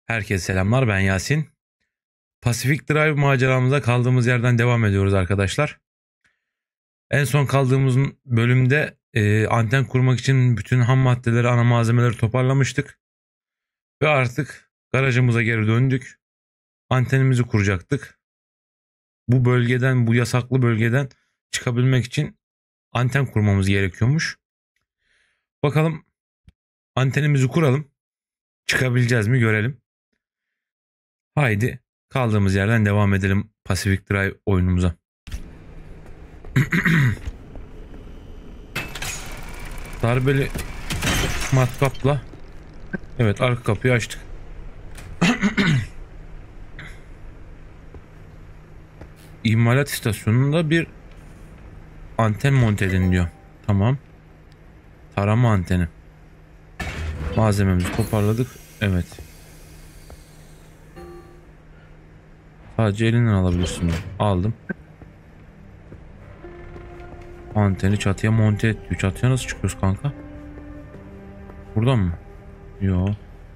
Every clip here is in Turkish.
Herkese selamlar, ben Yasin. Pacific Drive maceramıza kaldığımız yerden devam ediyoruz arkadaşlar. En son kaldığımız bölümde anten kurmak için bütün ham maddeleri, ana malzemeleri toparlamıştık. Ve artık garajımıza geri döndük. Antenimizi kuracaktık. Bu bölgeden, bu yasaklı bölgeden çıkabilmek için anten kurmamız gerekiyormuş. Bakalım, antenimizi kuralım. Çıkabileceğiz mi görelim. Haydi kaldığımız yerden devam edelim Pacific Drive oyunumuza. Darbeli matkapla evet, arka kapıyı açtık. İmalat istasyonunda bir anten monte edin diyor. Tamam. Tarama anteni. Malzememizi toparladık. Evet. Sadece elinden alabilirsin diyor. Aldım. Anteni çatıya monte et diyor. Çatıya nasıl çıkıyoruz kanka? Buradan mı? Yo.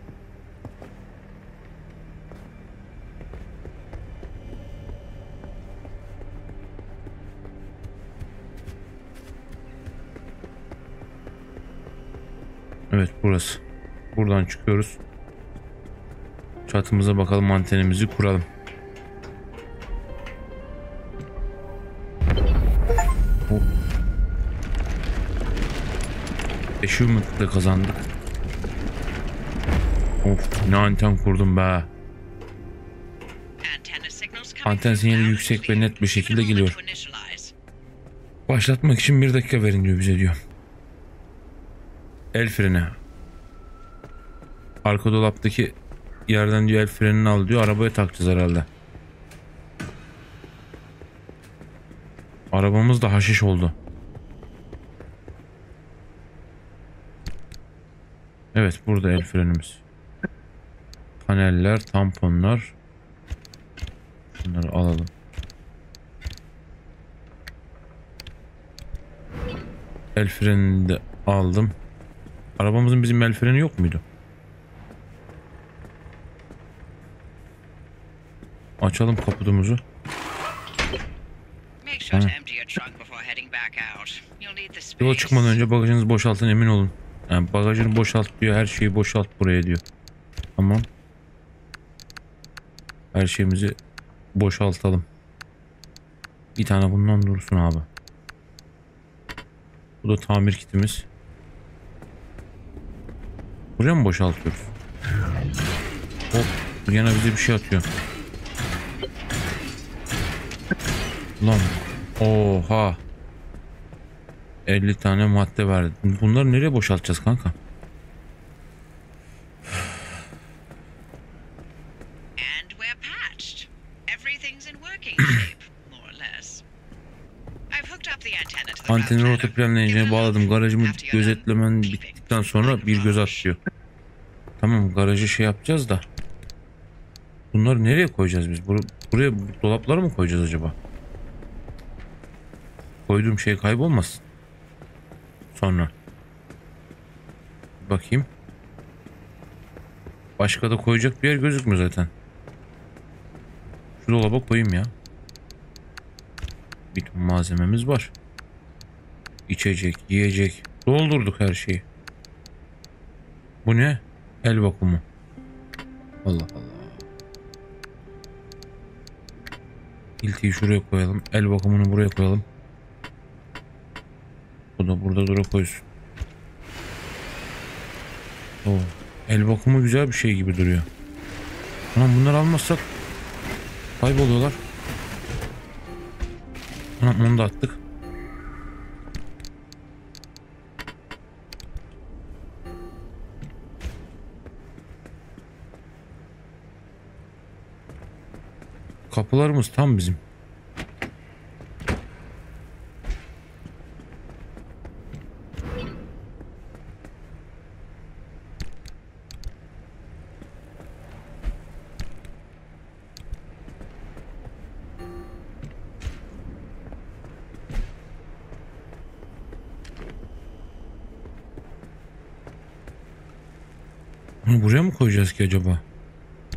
Evet, burası. Buradan çıkıyoruz. Çatımıza bakalım, antenimizi kuralım. Oh. Achievement'ı da kazandık. Of, ne anten kurdum be. Anten sinyali yüksek ve net bir şekilde geliyor. Başlatmak için 1 dakika verin diyor bize diyor. El freni. Arka dolaptaki yerden diyor el frenini al diyor. Arabaya takacağız herhalde. Arabamız da haşiş oldu. Evet, burada el frenimiz. Paneller, tamponlar. Bunları alalım. El frenini de aldım. Arabamızın bizim el freni yok muydu? Açalım kaputumuzu. Yola çıkmadan önce bagajınızı boşaltın, emin olun. Yani bagajını boşalt diyor, her şeyi boşalt buraya diyor. Tamam. Her şeyimizi boşaltalım. Bir tane bundan dursun abi. Bu da tamir kitimiz. Buraya mı boşaltıyoruz? Hop, yine bize bir şey atıyor. Lan, oha. 50 tane madde verdi. Bunları nereye boşaltacağız kanka? Anteni rota planlayıcıya bağladım. Garajımı gözetlemen bittikten sonra bir göz at diyor. Tamam, garajı şey yapacağız da. Bunları nereye koyacağız biz? Buraya dolapları mı koyacağız acaba? Koyduğum şey kaybolmasın. Sonra. Bakayım. Başka da koyacak bir yer gözükmüyor zaten. Şu dolaba koyayım ya. Bir ton malzememiz var. İçecek, yiyecek. Doldurduk her şeyi. Bu ne? El vakumu. Allah Allah. İltiyi şuraya koyalım. El vakumunu buraya koyalım. Bu da burada dura koysun. Oo, el vakumu güzel bir şey gibi duruyor. Tamam, bunları almazsak kayboluyorlar. Tamam, onu da attık. Kapılarımız tam bizim. Bunu buraya mı koyacağız ki acaba?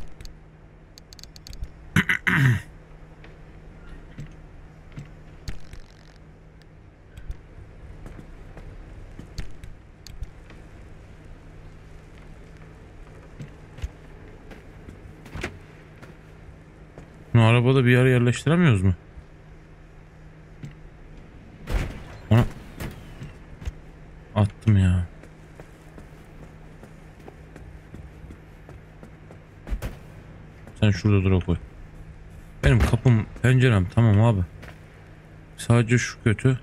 Şunu arabada bir yere yerleştiremiyoruz mu? Ona attım ya. Sen şurada dur, koy. Benim kapım, pencerem tamam abi. Sadece şu kötü.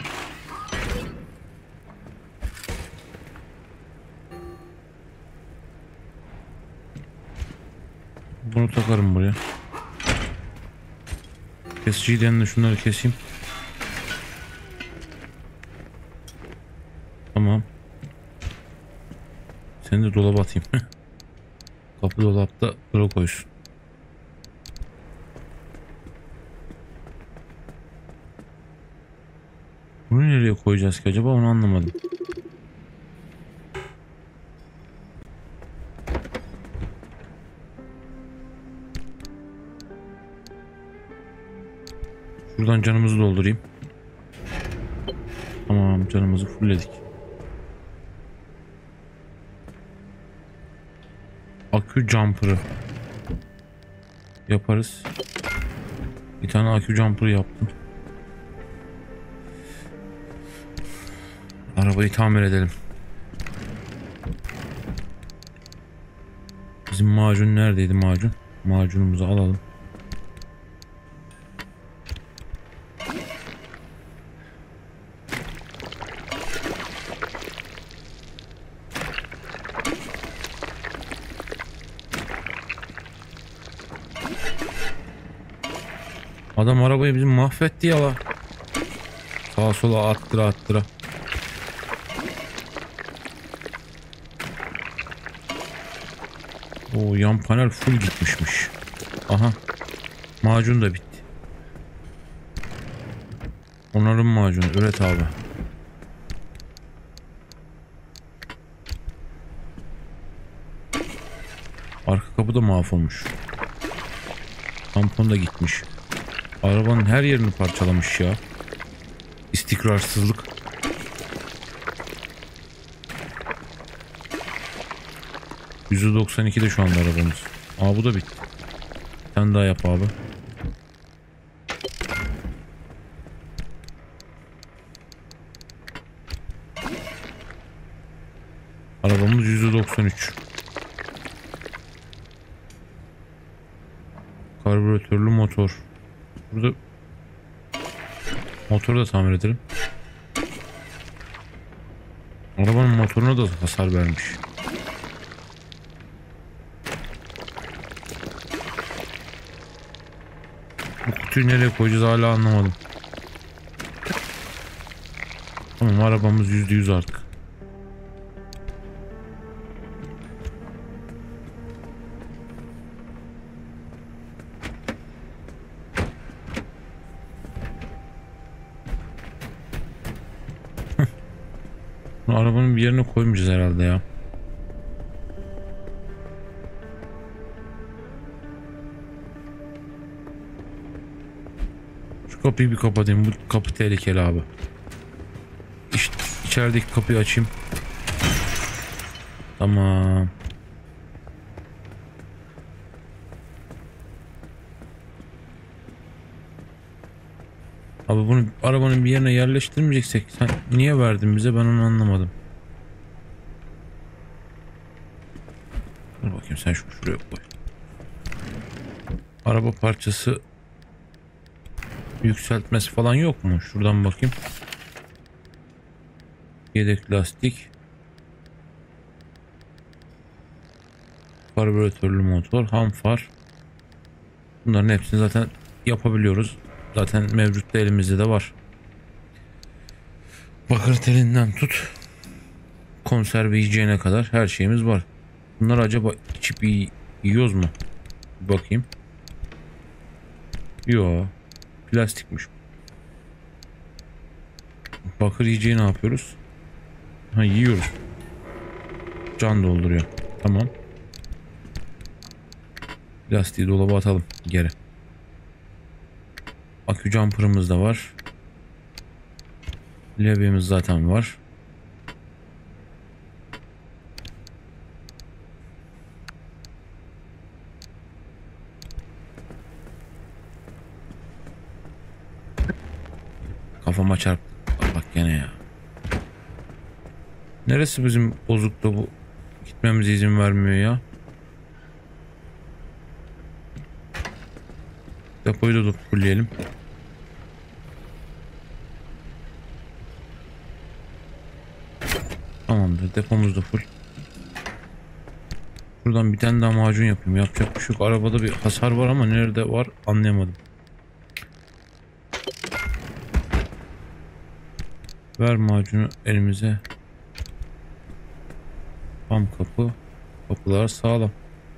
Bunu takarım buraya. Kesiciyle de şunları keseyim. Tamam. Seni de dolaba atayım. Kapı dolapta dura koysun. Bunu nereye koyacağız ki acaba, onu anlamadım. Şuradan canımızı doldurayım. Tamam, canımızı fullledik. Akü jumper'ı yaparız. Bir tane akü jumper'ı yaptım. Arabayı tamir edelim. Bizim macun neredeydi, macun? Macunumuzu alalım. Adam arabayı bizim mahvetti ya la. Sağa sola attıra attıra. O yan panel full gitmişmiş. Aha. Macun da bitti. Onarım macunu üret abi. Arka kapı da mahvolmuş. Tampon da gitmiş. Arabanın her yerini parçalamış ya. İstikrarsızlık. %92'de şu anda arabamız. Aa, bu da bitti. Sen daha yap abi. Arabamız %93. Karbüratörlü motor. Burada motoru da tamir edelim. Arabanın motoruna da hasar vermiş. Bu kutuyu nereye koyacağız hala anlamadım. Tamam, arabamız %100 artık. Bunu arabanın bir yerine koymayacağız herhalde ya. Şu kapıyı bir kapatayım. Bu kapı tehlikeli abi. İşte içerideki kapıyı açayım. Tamam. Abi bunu arabanın bir yerine yerleştirmeyeceksek sen niye verdin bize, ben onu anlamadım. Dur bakayım, sen şunu şuraya koy. Araba parçası yükseltmesi falan yok mu? Şuradan bakayım. Yedek lastik. Karbüratörlü motor, ham far. Bunların hepsini zaten yapabiliyoruz. Zaten mevcut da elimizde de var. Bakır telinden tut, konserve yiyeceğine kadar her şeyimiz var. Bunlar acaba içip yiyoruz mu? Bir bakayım. Yo, plastikmiş. Bakır yiyeceği ne yapıyoruz? Ha, yiyoruz. Can dolduruyor. Tamam. Plastiği dolaba atalım geri. Akü jumper'ımız da var. Levyemiz zaten var. cama çarptı. Bak gene ya. Neresi bizim bozukta bu? Gitmemize izin vermiyor ya. Depoyu da fullleyelim. Tamamdır, depomuz da full. Buradan bir tane daha macun yapayım. Yapacak bir şey yok. Arabada bir hasar var ama nerede var anlayamadım. Ver macunu elimize. Tam kapı. Kapılar sağlam.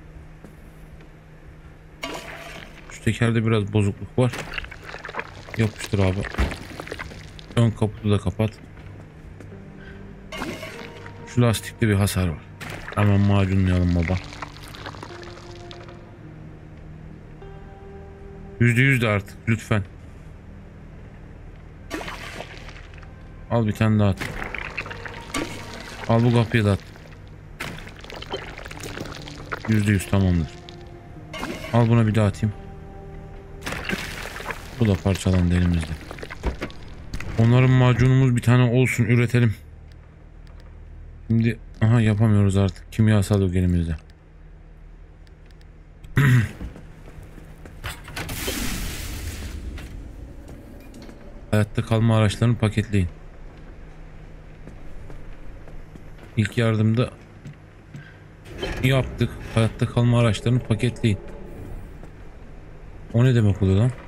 Şu tekerde biraz bozukluk var. Yapıştır abi. Ön kaputu da kapat. Şu lastikte bir hasar var. Hemen macunlayalım baba. %100 de artık lütfen. Al bir tane daha at. Al bu kapıyı da at. %100 tamamdır. Al buna bir daha atayım. Bu da parçalandı elimizde. Onların macunumuz bir tane olsun, üretelim. Şimdi aha yapamıyoruz artık. Kimyasal yok elimizde. Hayatta kalma araçlarını paketleyin. İlk yardımda yaptık. Hayatta kalma araçlarını paketleyin. O ne demek oluyor lan?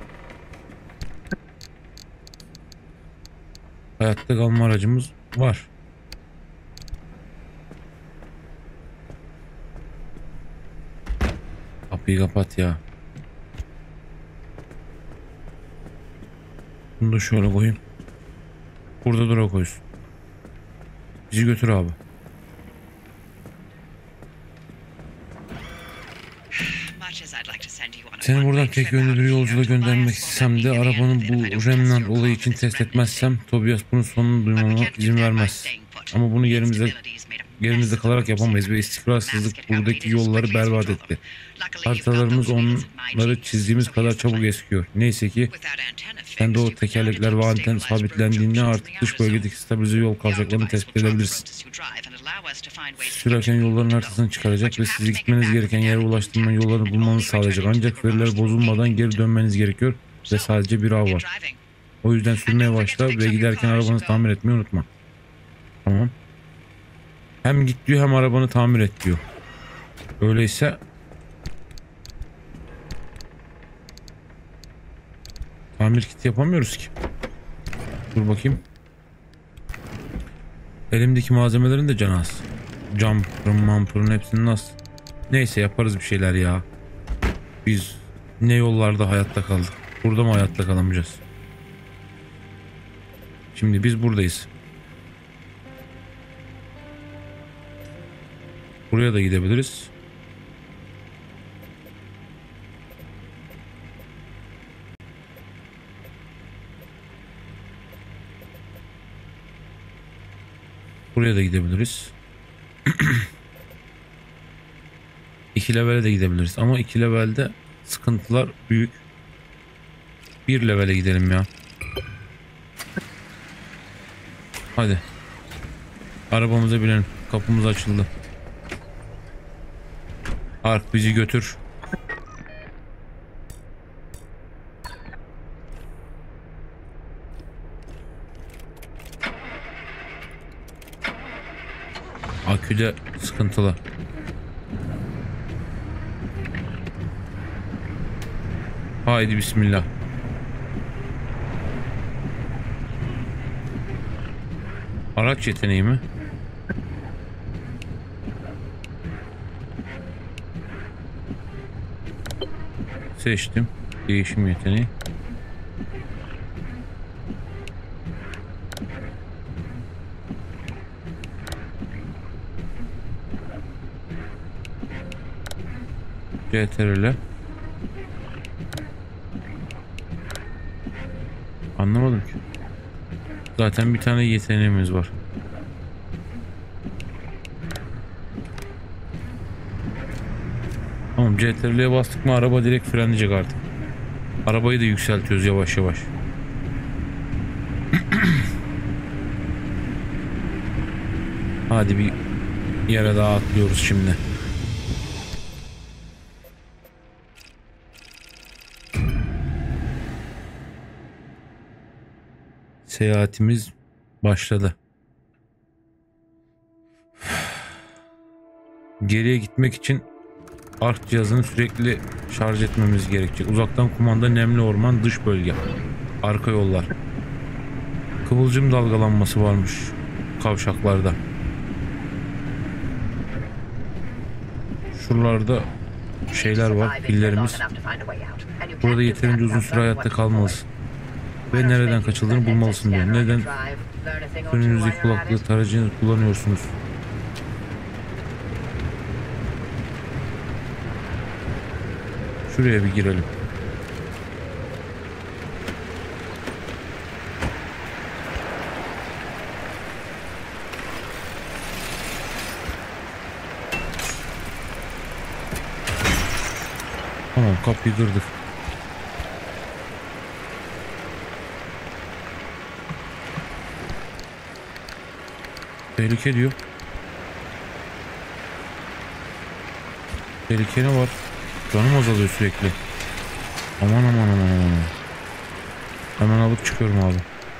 Hayatta kalma aracımız var. Kapıyı kapat ya. Bunu da şöyle koyayım. Burada dura koysun. Bizi götür abi. Seni buradan tek yönlü bir yolculuğa göndermek istesem de arabanın bu Remnant olayı için test etmezsem Tobias bunun sonunu duymama izin vermez. Ama bunu yerimizde kalarak yapamayız ve istikrarsızlık buradaki yolları berbat etti. Haritalarımız onları çizdiğimiz kadar çabuk eskiyor. Neyse ki sen de o tekerlekler ve anten sabitlendiğinde artık dış bölgedeki stabilize yol kavşaklarını tespit edebilirsin. Sürerken yolların haritasını çıkaracak ve sizi gitmeniz gereken yere ulaştırma yollarını bulmanızı sağlayacak. Ancak veriler bozulmadan geri dönmeniz gerekiyor ve sadece bir av var. O yüzden sürmeye başla ve giderken arabanızı tamir etmeyi unutma. Tamam. Hem git diyor hem arabanı tamir et diyor. Öyleyse tamir kiti yapamıyoruz ki. Dur bakayım. Elimdeki malzemelerin de canı az. Jumper'ın, mamper'ın hepsinin az. Neyse yaparız bir şeyler ya. Biz ne yollarda hayatta kaldık. Burada mı hayatta kalamayacağız? Şimdi biz buradayız. Buraya da gidebiliriz. Buraya da gidebiliriz. 2 levele de gidebiliriz. Ama 2 levelde sıkıntılar büyük. 1 levele gidelim ya. Hadi. Arabamıza binelim. Kapımız açıldı. Ark bizi götür. Aküde sıkıntılı. Haydi bismillah. Araç yeteneği mi? Seçtim. Değişim yeteneği. CTRL. Anlamadım ki. Zaten bir tane yeteneğimiz var. Tamam, CTRL'ye bastık mı araba direkt frenleyecek artık. Arabayı da yükseltiyoruz yavaş yavaş. Hadi bir yere daha atlıyoruz şimdi. Seyahatimiz başladı. Geriye gitmek için ark cihazını sürekli şarj etmemiz gerekecek. Uzaktan kumanda, nemli orman, dış bölge, arka yollar. Kıvılcım dalgalanması varmış kavşaklarda. Şuralarda şeyler var, pillerimiz. Burada yeterince uzun süre hayatta kalmalısın. Ve nereden kaçıldığını bulmalısın diyor. Neden önünüzdeki kulaklığı tarayıcını kullanıyorsunuz? Şuraya bir girelim. Tamam, kapıyı kırdık. Tehlike diyor. Tehlike ne var? Canım azalıyor sürekli. Aman aman aman aman. Hemen alıp çıkıyorum abi.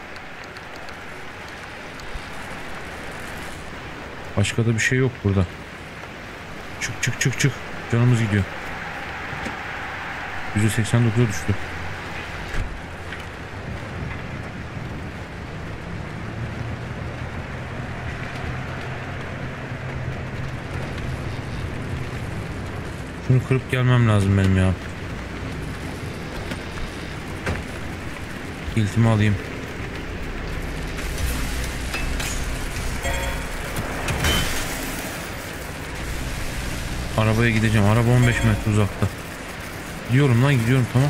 Başka da bir şey yok burada. Çık çık çık çık. Canımız gidiyor. %89'a düştü. Şunu kırıp gelmem lazım benim ya. Kilitimi alayım. Arabaya gideceğim. Araba 15 metre uzakta. Gidiyorum lan, gidiyorum, tamam.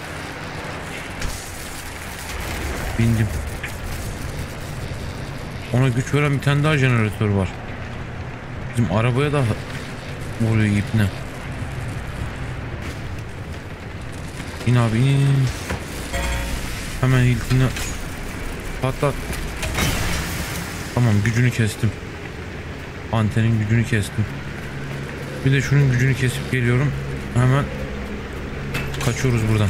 Bindim. Ona güç veren bir tane daha jeneratör var. Bizim arabaya da vuruyor ipne. İn abi, in. Hemen ilkini patlat. Tamam, gücünü kestim. Antenin gücünü kestim. Bir de şunun gücünü kesip geliyorum. Hemen kaçıyoruz buradan.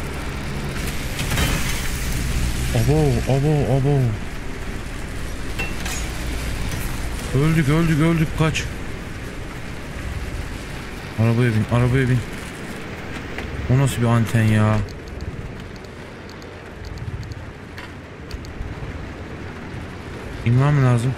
Abo abo abo. Öldük öldük öldük, kaç. Arabaya bin, arabaya bin. O nasıl bir anten ya? İnmem lazım.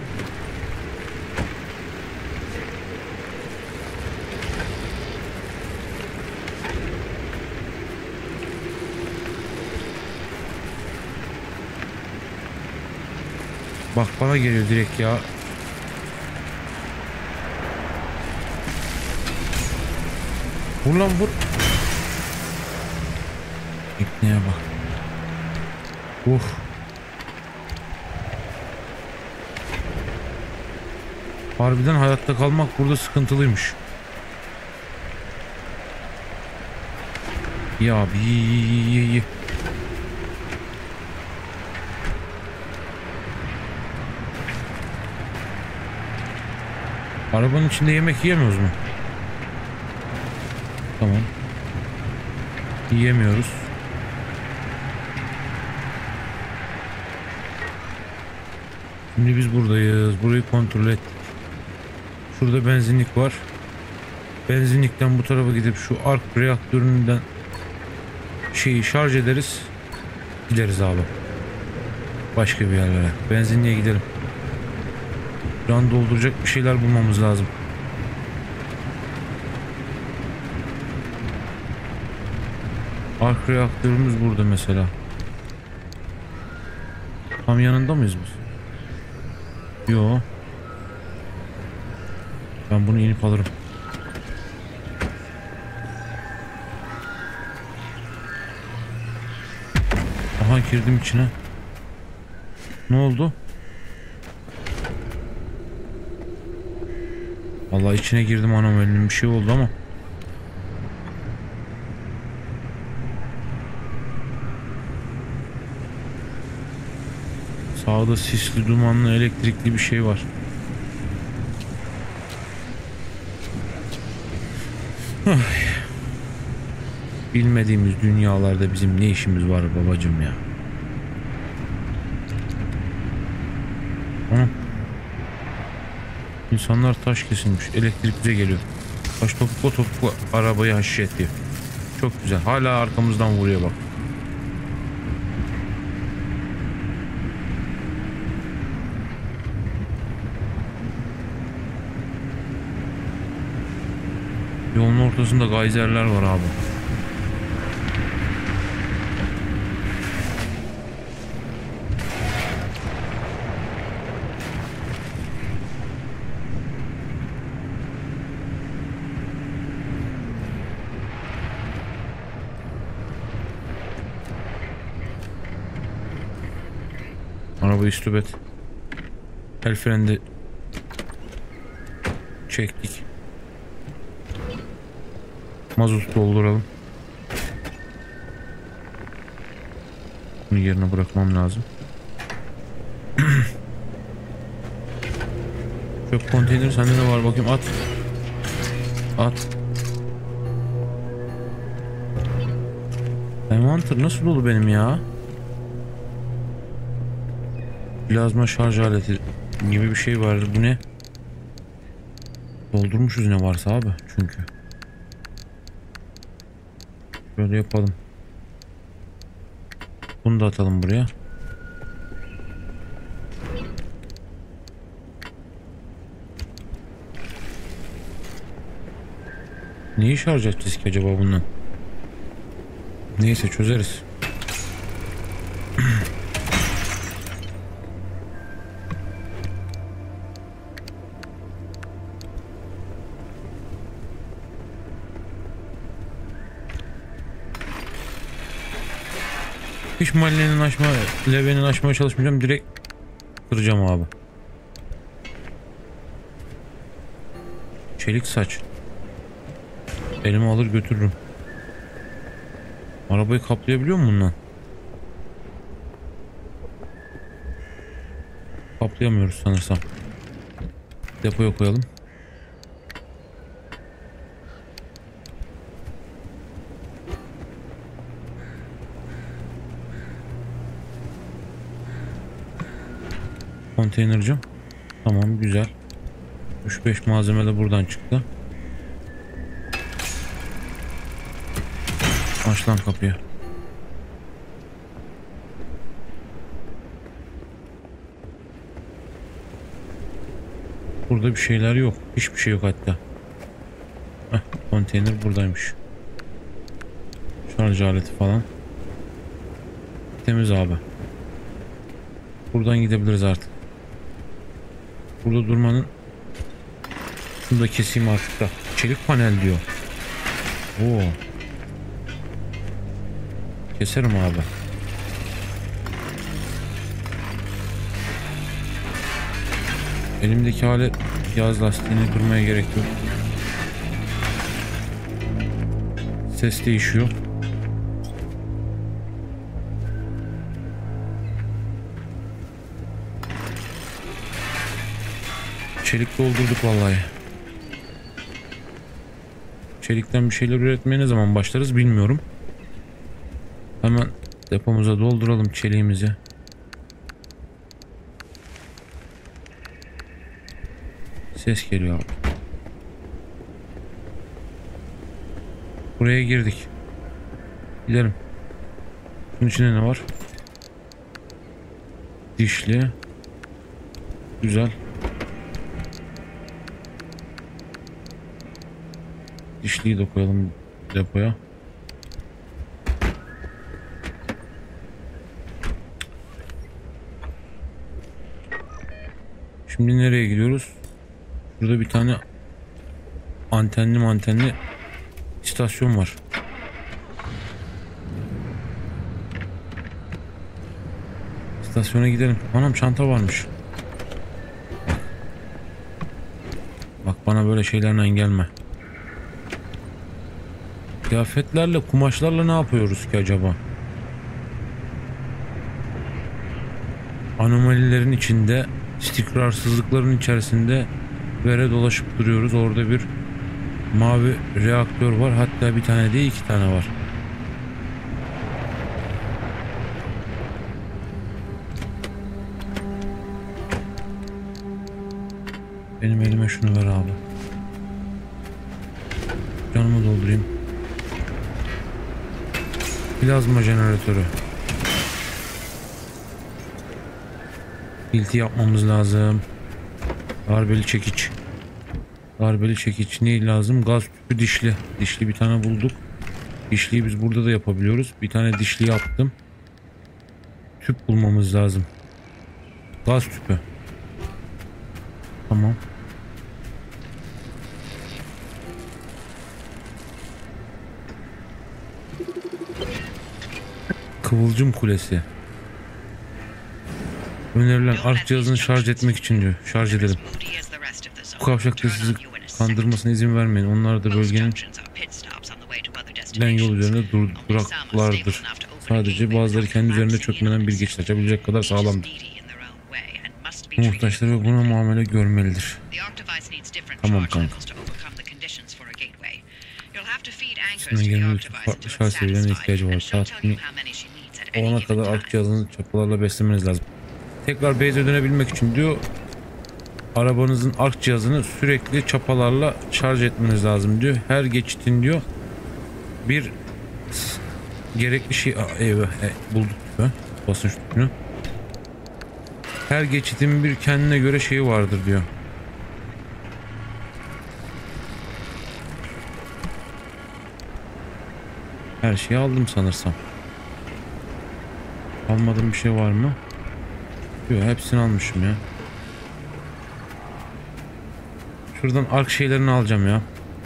Bak, bana geliyor direkt ya. Vur lan, vur. İpneye bak. Harbiden hayatta kalmak burada sıkıntılıymış. Ya bir arabanın içinde yemek yiyemiyoruz mu? Tamam. Yiyemiyoruz. Şimdi biz buradayız. Burayı kontrol ettik. Şurada benzinlik var. Benzinlikten bu tarafa gidip şu ark reaktöründen şeyi şarj ederiz. Gideriz abi. Başka bir yerlere. Benzinliğe gidelim. Can dolduracak bir şeyler bulmamız lazım. Ark reaktörümüz burada mesela. Tam yanında mıyız biz? Yo. Ben bunu inip alırım. Aha, girdim içine. Ne oldu? Vallahi içine girdim, anam, elim bir şey oldu ama. Sağda sisli, dumanlı, elektrikli bir şey var. Bilmediğimiz dünyalarda bizim ne işimiz var babacım ya. İnsanlar taş kesilmiş. Elektrik bize geliyor. Taş topukla topukla arabayı haşet ediyor. Çok güzel. Hala arkamızdan vuruyor bak. Yolun ortasında gayzerler var abi. Arabayı stop et. El freni çektik. Mazot dolduralım. Bunu yerine bırakmam lazım. Çöp konteyneri sende de var, bakayım at. At. Envanter nasıl dolu benim ya? Plazma şarj aleti gibi bir şey vardı. Bu ne? Doldurmuşuz ne varsa abi çünkü. Böyle yapalım. Bunu da atalım buraya. Neyi şarj edeceğiz ki acaba bundan? Neyse çözeriz. Hiç levenin açmaya çalışmayacağım. Direkt kıracağım abi. Çelik saç. Elime alır götürürüm. Arabayı kaplayabiliyor mu bundan? Kaplayamıyoruz sanırsam. Depoya koyalım. Konteynercim. Tamam, güzel. 3-5 malzeme de buradan çıktı. Aç lan kapıyı. Burada bir şeyler yok. Hiçbir şey yok hatta. Heh, konteyner buradaymış. Şarj aleti falan. Temiz abi. Buradan gidebiliriz artık. Burada durmanın. Şunu da keseyim artık da. Çelik panel diyor. Oo. Keserim abi. Elimdeki alet yaz lastiğini kırmaya gerek yok. Ses değişiyor. Çelik doldurduk vallahi. Çelikten bir şeyler üretmeye ne zaman başlarız bilmiyorum. Hemen depomuza dolduralım çeliğimizi. Ses geliyor abi. Buraya girdik. Gidelim. Bunun içinde ne var? Dişli. Güzel. Dişliyi de koyalım depoya. Şimdi nereye gidiyoruz? Burada bir tane antenli istasyon var. İstasyona gidelim. Anam çanta varmış. Bak bana böyle şeylerle gelme. Kıyafetlerle, kumaşlarla ne yapıyoruz ki acaba? Anomalilerin içinde, istikrarsızlıkların içerisinde vere dolaşıp duruyoruz. Orada bir Mavi reaktör var. Hatta bir tane değil, 2 tane var. Benim elime şunu ver abi. Canımı doldurayım. Plazma jeneratörü. Hilti yapmamız lazım. Darbeli çekiç. Darbeli çekiç ne lazım? Gaz tüpü dişli. Dişli bir tane bulduk. Dişliyi biz burada da yapabiliyoruz. Bir tane dişli yaptım. Tüp bulmamız lazım. Gaz tüpü. Tamam. Kıvılcım kulesi. Önerilen ark cihazını şarj etmek için diyor. Şarj edelim. Bu kavşakta sizi kandırmasına izin vermeyin. Onlar da bölgenin giden yol üzerinde duraklardır. Sadece bazıları kendi üzerinde çökmeden bir geçiş açabilecek kadar sağlamdır. Muhtaçları buna muamele görmelidir. Tamam kanka. Üstüne gelmek için farklı şarj seviyelerine ihtiyacı var. Saatini olana kadar ark cihazını çapalarla beslemeniz lazım. Tekrar base'e dönebilmek için diyor, arabanızın ark cihazını sürekli çapalarla şarj etmeniz lazım diyor. Her geçitin diyor bir gerekli şey bulduk diyor. Basınç tüpünü. Her geçitin bir kendine göre şeyi vardır diyor. Her şeyi aldım sanırsam. Almadığım bir şey var mı? Yok, hepsini almışım ya. Şuradan ark şeylerini alacağım ya.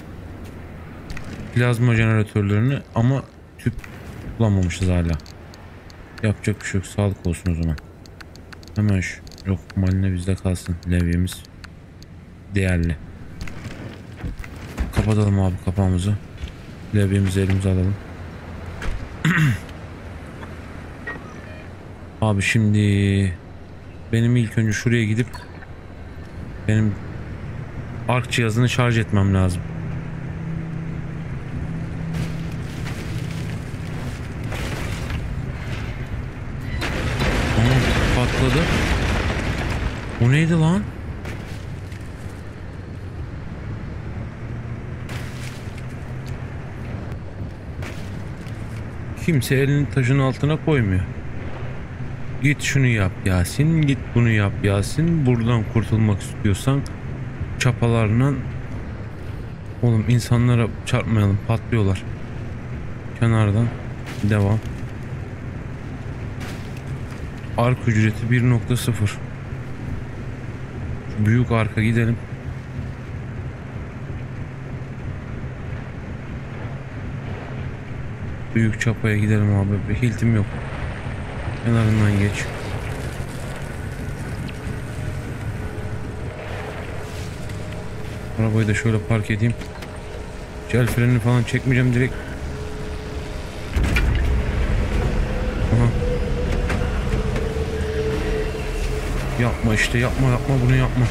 Plazma jeneratörlerini, ama tüp bulamamışız hala. Yapacak bir şey yok. Sağlık olsun o zaman. Hemen şu. Yok, maline bizde kalsın. Levyemiz değerli. Kapatalım abi kapağımızı. Levyemizi elimize alalım. Abi şimdi benim ilk önce şuraya gidip benim ark cihazını şarj etmem lazım. Patladı. O neydi lan? Kimse elini taşın altına koymuyor. Git şunu yap Yasin, git bunu yap Yasin. Buradan kurtulmak istiyorsan çapalarla, oğlum insanlara çarpmayalım, patlıyorlar. Kenardan devam. Ark ücreti 1.0. Büyük arka gidelim. Büyük çapaya gidelim abi. Bir hiltim yok. Kenarından geç. Arabayı da şöyle park edeyim. El frenini falan çekmeyeceğim, direkt. Aha. Yapma işte, yapma bunu yapma.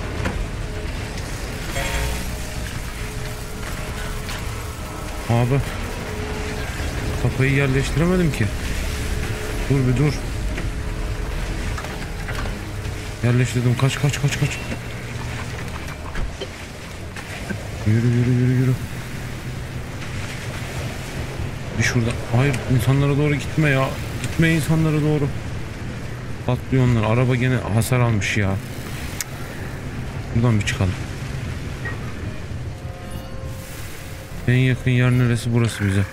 Abi kafayı yerleştiremedim ki. Dur bir dur. Yerleştirdim. Kaç. Yürü. Bir şurada. Hayır, insanlara doğru gitme ya. Gitme insanlara doğru. Patlıyor onlar. Araba gene hasar almış ya. Buradan bir çıkalım. En yakın yer neresi? Burası bize.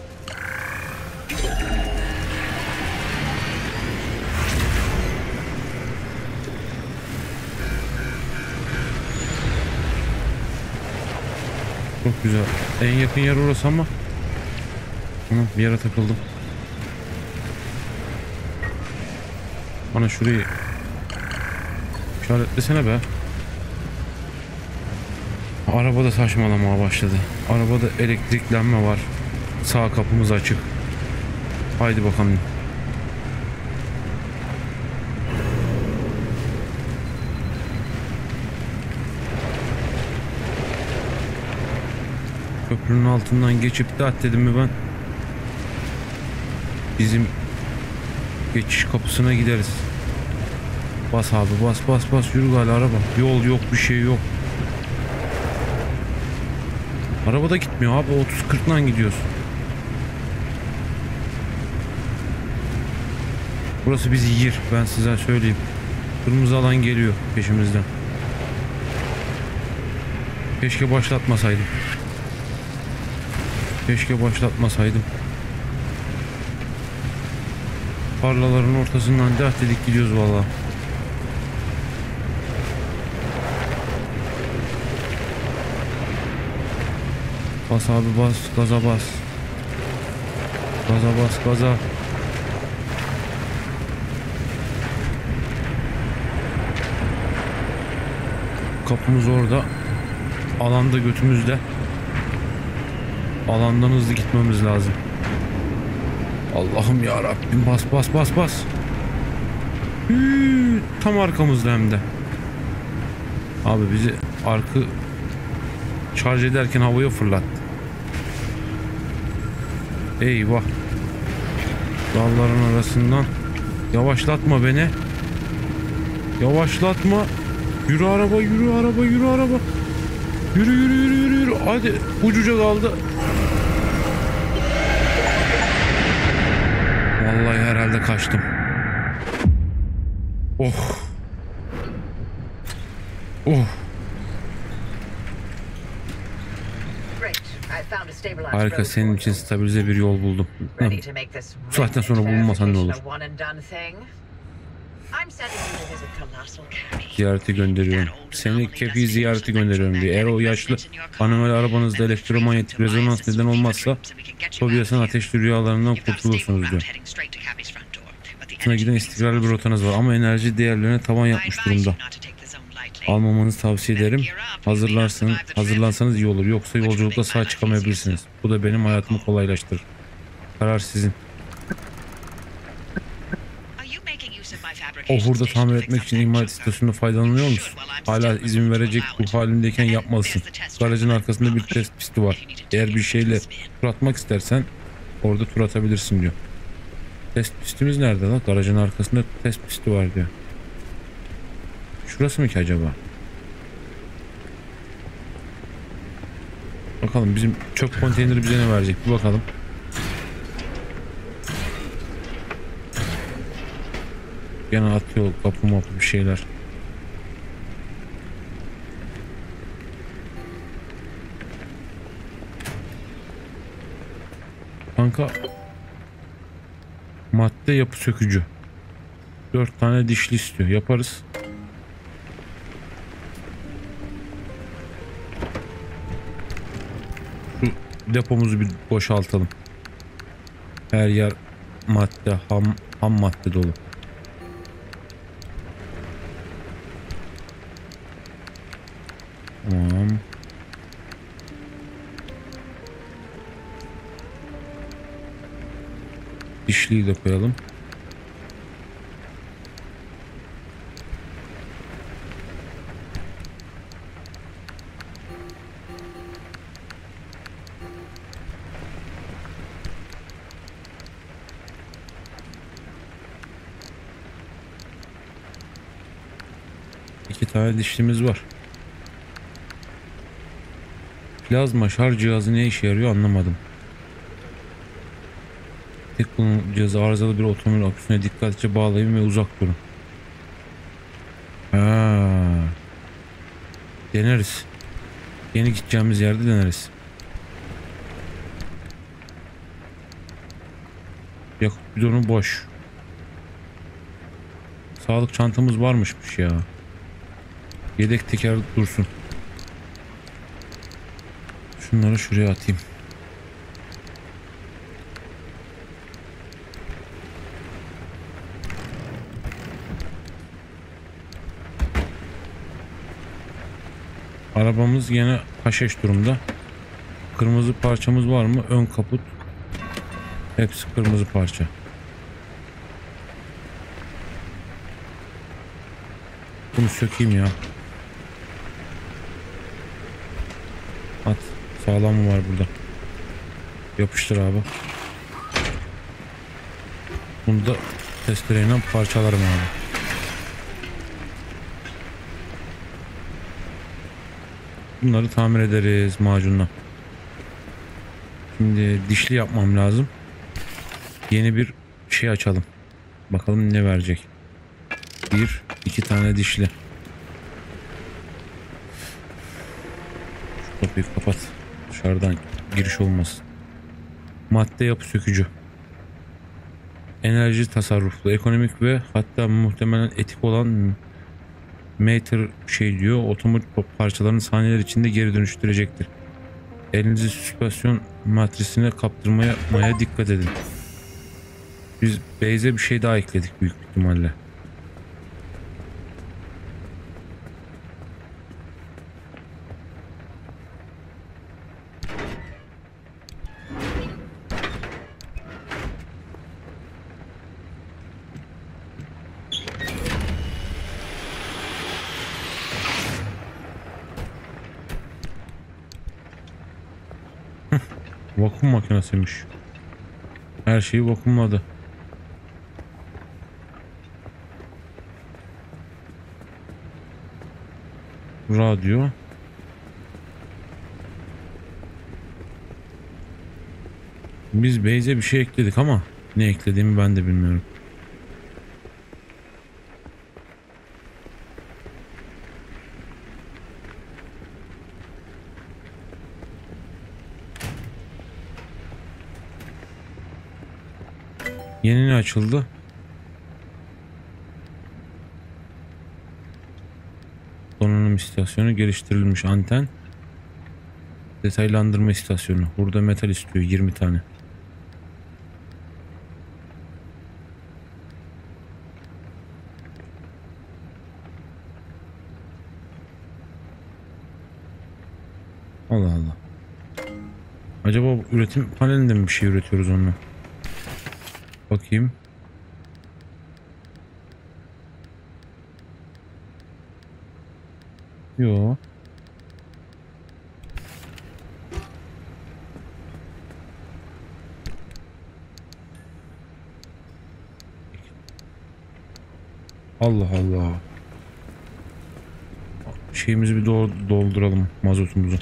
Çok güzel. En yakın yer orası ama. Tamam, bir yere takıldım. Bana şurayı işaretlesene be. Arabada saçmalamaya başladı. Arabada elektriklenme var. Sağ kapımız açık. Haydi bakalım. Köprünün altından geçip de at dedim mi ben, bizim geçiş kapısına gideriz. Bas abi, bas bas bas, yürü gal araba. Yol yok, bir şey yok. Araba da gitmiyor abi, 30-40'dan gidiyoruz. Burası bizi yer, ben size söyleyeyim. Kırmızı alan geliyor peşimizden. Keşke başlatmasaydım. Keşke başlatmasaydım. Tarlaların ortasından dert dedik gidiyoruz vallahi. Bas abi bas, gaza bas. Gaza bas, gaza. Kapımız orada. Alanda götümüzde. Alandan hızlı gitmemiz lazım. Allah'ım ya Rabbim, bas bas bas bas. Tam arkamızda hem de. Abi bizi arkı şarj ederken havaya fırlattı. Eyvah. Dalların arasından. Yavaşlatma beni. Yavaşlatma. Yürü araba, yürü araba, yürü araba. Yürü yürü yürü yürü yürü. Hadi, ucuca kaldı. Vallahi herhalde kaçtım. Oh. Oh. Harika, senin için stabilize bir yol buldum. Bu saatten sonra bulunmasan ne olur? Ziyarete gönderiyorum. Seni Kepi ziyarete gönderiyorum diyor. Eğer o yaşlı anomali arabanızda elektromanyetik rezonans neden olmazsa Tobias'ın ateşli rüyalarından kurtulursunuz diyor. Buna giden istikrarlı bir rotanız var ama enerji değerlerine tavan yapmış durumda. Almamanızı tavsiye ederim. Hazırlansanız iyi olur. Yoksa yolculukta sağ çıkamayabilirsiniz. Bu da benim hayatımı kolaylaştırır. Karar sizin. O hurda tamir etmek için imalat istasyonunda faydalanıyor musun? Hala izin verecek bu halindeyken yapmalısın. Garajın arkasında bir test pisti var. Eğer bir şeyle tur atmak istersen orada tur atabilirsin diyor. Test pistimiz nerede lan? Garajın arkasında test pisti var diyor. Şurası mı ki acaba? Bakalım bizim çöp konteyneri bize ne verecek, bir bakalım. Gene atıyor kapı mapı bir şeyler. Kanka, madde yapı sökücü. 4 tane dişli istiyor. Yaparız. Şu depomuzu bir boşaltalım. Her yer madde, ham madde dolu. Tamam. Dişliyi de koyalım. İki tane dişlimiz var. Plazma şarj cihazı ne işe yarıyor anlamadım. Tek kullanım cihazı arızalı bir otomobil aküsüne dikkatlice bağlayın ve uzak durun. Deneriz. Yeni gideceğimiz yerde deneriz. Yakıt bidonu boş. Sağlık çantamız varmışmış ya. Yedek teker dursun. Şunları şuraya atayım. Arabamız yine haşeş durumda. Kırmızı parçamız var mı? Ön kaput. Hepsi kırmızı parça. Bunu sökeyim ya. At. Sağlam mı var burada? Yapıştır abi. Bunu da testereyle parçalarım abi. Bunları tamir ederiz macunla. Şimdi dişli yapmam lazım. Yeni bir şey açalım. Bakalım ne verecek. İki tane dişli. Şu kapıyı kapat. Dışarıdan giriş olmasın. Madde yapı sökücü. Enerji tasarruflu, ekonomik ve hatta muhtemelen etik olan Matter şey diyor. Otomobil parçalarını saniyeler içinde geri dönüştürecektir. Elinizi süspansiyon matrisine kaptırmaya dikkat edin. Biz base'e bir şey daha ekledik büyük ihtimalle. Vakum makinesiymiş. Her şeyi vakumladı. Radyo. Biz base'e bir şey ekledik ama ne eklediğimi ben de bilmiyorum. Yeni ne açıldı? Donanım istasyonu, geliştirilmiş anten. Detaylandırma istasyonu. Burada metal istiyor 20 tane. Allah Allah. Acaba üretim panelinde mi bir şey üretiyoruz onunla? Bakayım. Yo. Allah Allah. Şeyimizi bir dolduralım, mazotumuzu.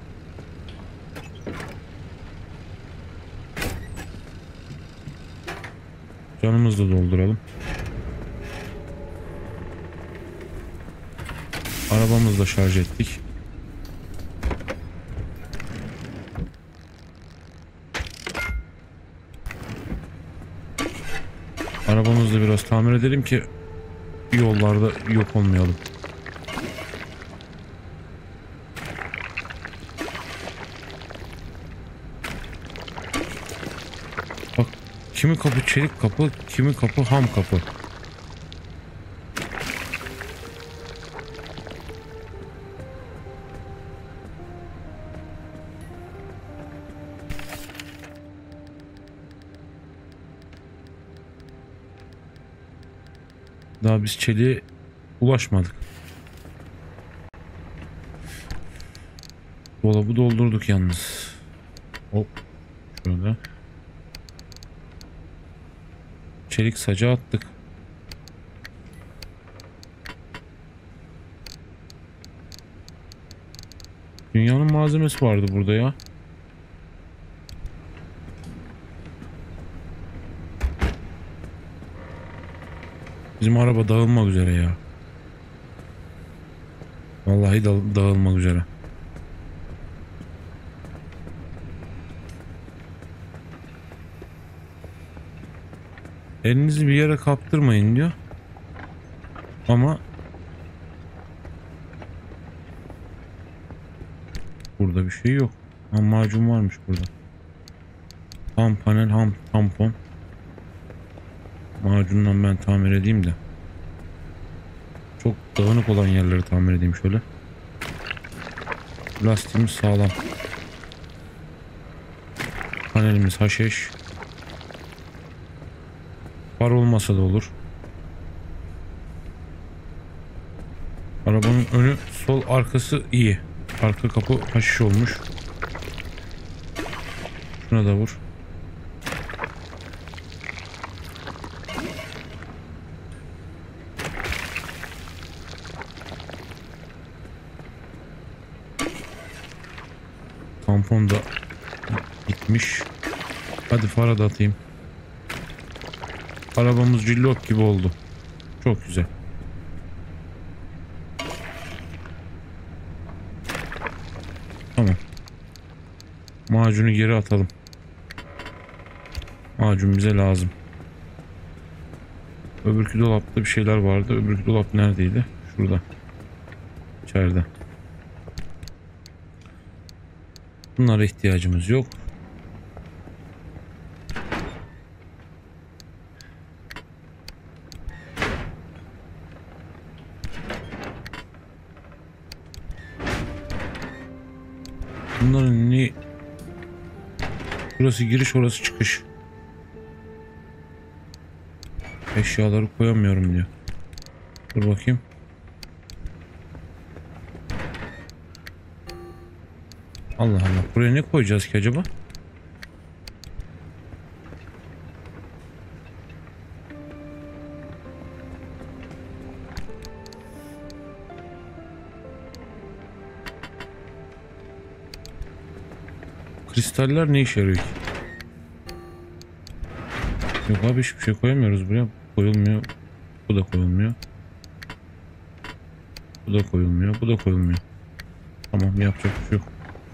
Canımızı da dolduralım. Arabamızı da şarj ettik. Arabamızı da biraz tamir edelim ki yollarda yok olmayalım. Bak, kimi kapı çelik kapı, kimi kapı ham kapı. Daha biz çeliğe ulaşmadık. Dolabı doldurduk yalnız. Hop. Şöyle. Çelik saca attık. Dünyanın malzemesi vardı burada ya. Bizim araba dağılmak üzere ya. Vallahi dağılmak üzere. Elinizi bir yere kaptırmayın diyor. Ama burada bir şey yok. Macun varmış burada. Ham panel, ham tampon. Macundan ben tamir edeyim de. Çok dağınık olan yerleri tamir edeyim şöyle. Lastiğimiz sağlam. Panelimiz haşeş. Far olmasa da olur. Arabanın önü, sol, arkası iyi. Arka kapı haşiş olmuş. Şuna da vur. Tampon da gitmiş. Hadi fara da atayım. Arabamız cillop gibi oldu. Çok güzel. Tamam. Macunu geri atalım. Macun bize lazım. Öbürkü dolapta bir şeyler vardı. Öbürkü dolap neredeydi? Şurada. İçeride. Bunlara ihtiyacımız yok. Bunların ne? Burası giriş, orası çıkış. Eşyaları koyamıyorum diyor. Dur bakayım. Allah Allah. Buraya ne koyacağız ki acaba? Kristaller ne işe yarıyor ki? Yok abi, hiçbir şey koyamıyoruz buraya. Koyulmuyor. Bu da koyulmuyor. Bu da koyulmuyor. Bu da koyulmuyor. Tamam, yapacak bir şey yok.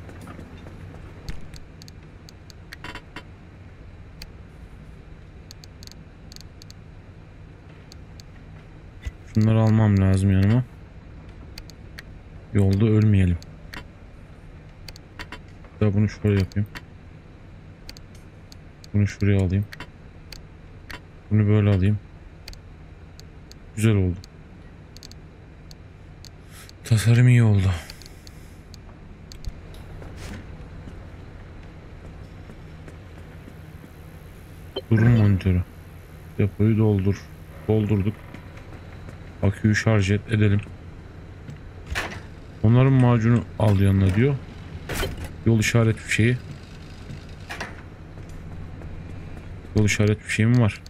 Şunları almam lazım yanıma. Yolda ölmeyelim. Daha bunu şöyle yapayım. Bunu şuraya alayım. Bunu böyle alayım. Güzel oldu. Tasarım iyi oldu. Durum monitörü. Depoyu doldur. Doldurduk. Aküyü şarj edelim. Onların macunu al yanına diyor. Yol işaret fişeği. Yol işaret fişeğim var.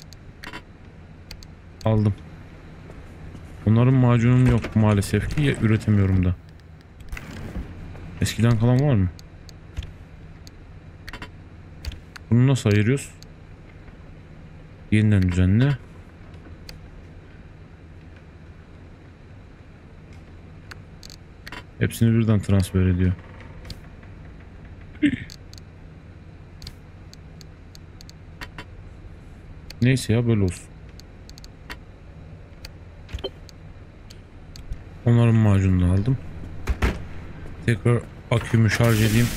Aldım. Onların macunum yok maalesef ki, ya üretemiyorum da. Eskiden kalan var mı? Bunu nasıl ayırıyoruz? Yeniden düzenle. Hepsini birden transfer ediyor. Neyse ya, böyle olsun. Onların macununu aldım. Tekrar akümü şarj edeyim.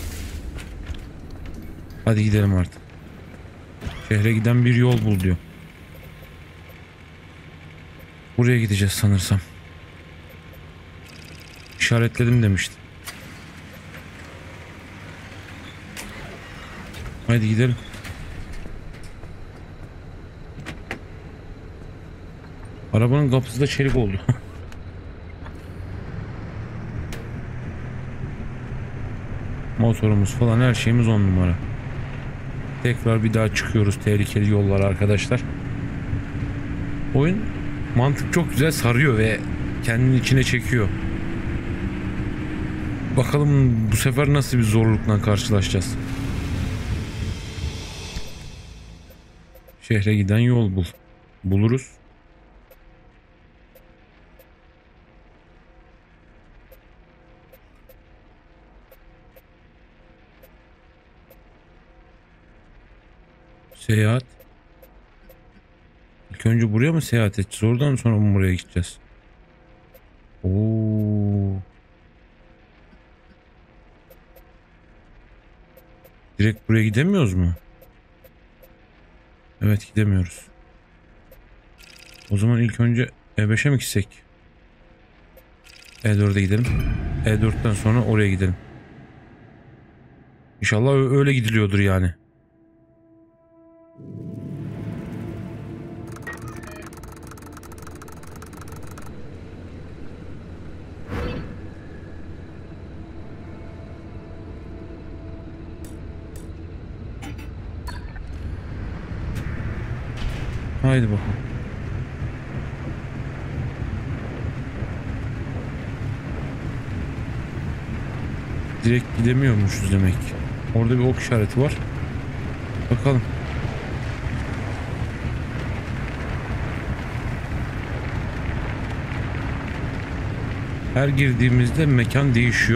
Hadi gidelim artık. Şehre giden bir yol bul diyor. Buraya gideceğiz sanırsam. İşaretledim demişti. Haydi gidelim. Arabanın kapısı da çelik oldu. Motorumuz falan, her şeyimiz 10 numara. Tekrar bir daha çıkıyoruz tehlikeli yollara arkadaşlar. Oyun mantık çok güzel sarıyor ve kendini içine çekiyor. Bakalım bu sefer nasıl bir zorlukla karşılaşacağız. Şehre giden yol bul. Buluruz. Seyahat. İlk önce buraya mı seyahat edeceğiz? Oradan sonra mı buraya gideceğiz? Oo. Direkt buraya gidemiyoruz mu? Evet, gidemiyoruz. O zaman ilk önce E5'e mi gitsek? E4'e gidelim. E4'ten sonra oraya gidelim. İnşallah öyle gidiliyordur yani. Haydi bakalım. Direkt gidemiyormuşuz demek ki. Orada bir ok işareti var. Bakalım. Her girdiğimizde mekan değişiyor.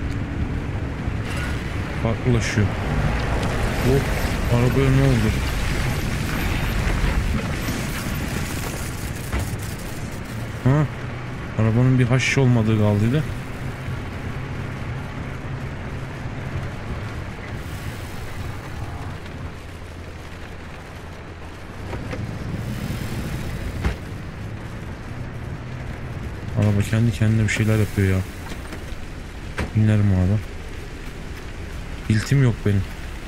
Farklılaşıyor. Hop, arabaya ne oldu? Ha? Arabanın bir haşiş olmadığı kaldıydı. Araba kendi kendine bir şeyler yapıyor ya. İnerim abi. İltim yok benim.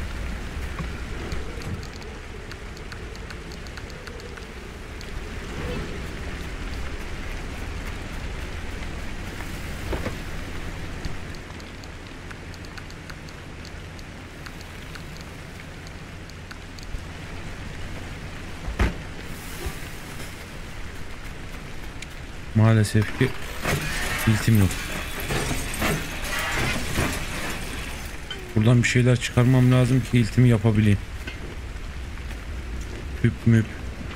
Maalesef ki iltim yok. Buradan bir şeyler çıkarmam lazım ki iltimi yapabileyim. Hüp müp.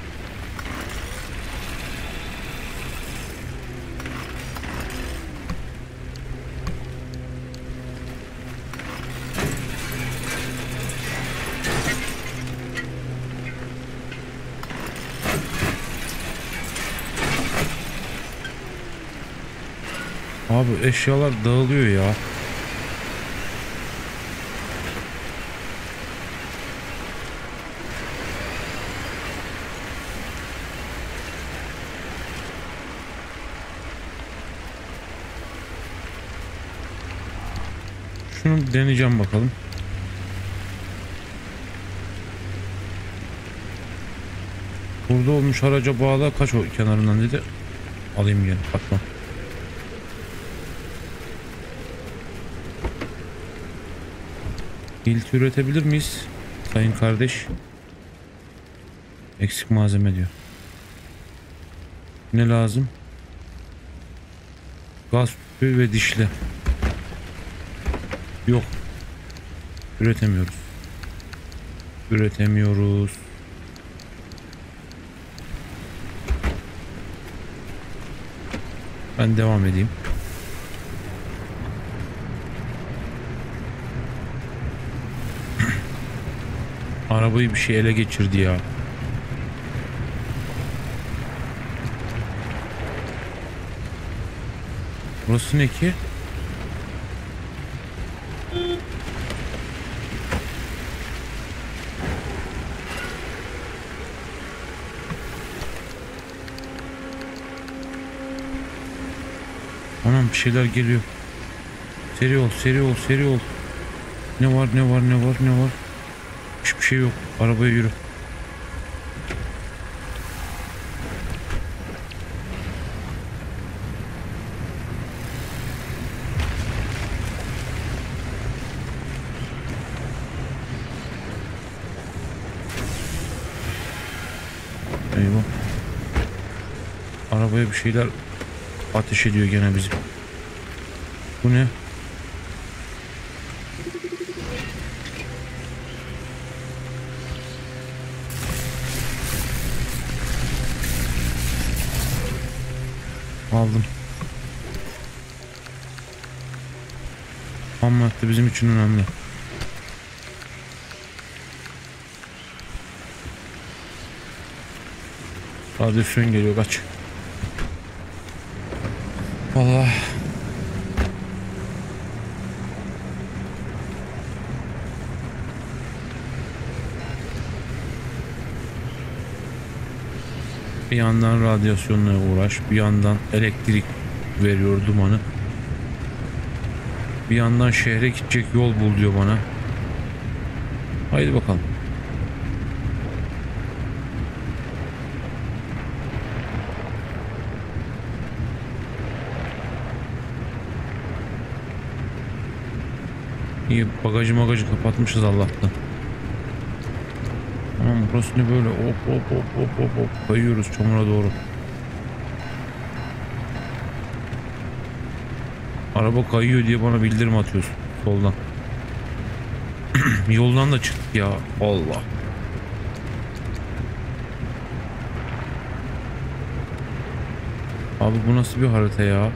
Abi eşyalar dağılıyor ya. Şunu deneyeceğim bakalım. Burada olmuş araca bağla, kaç o kenarından dedi. Alayım gel, bakma. İlt üretebilir miyiz sayın kardeş? Eksik malzeme diyor. Ne lazım? Gaz tüpü ve dişli. Yok. Üretemiyoruz. Üretemiyoruz. Ben devam edeyim. Arabayı bir şey ele geçirdi ya. Burası ne ki? Anam bir şeyler geliyor. Seri ol, seri ol, seri ol. Ne var, ne var, ne var, ne var? Hiçbir şey yok. Arabaya yürü. Eyvah. Arabaya bir şeyler ateş ediyor gene bizim. Bu ne? Aldım. Ham madde bizim için önemli. Radyasyon geliyor, kaç. Vallahi bir yandan radyasyonla uğraş, bir yandan elektrik veriyor dumanı, bir yandan şehre gidecek yol bul diyor bana. Haydi bakalım. İyi, bagajı kapatmışız Allah'tan. Tamam, burası ne böyle? Hop hop hop hop hop hop. Kayıyoruz çamura doğru. Araba kayıyor diye bana bildirim atıyorsun soldan. Yoldan da çıktık ya. Allah. Abi bu nasıl bir harita ya?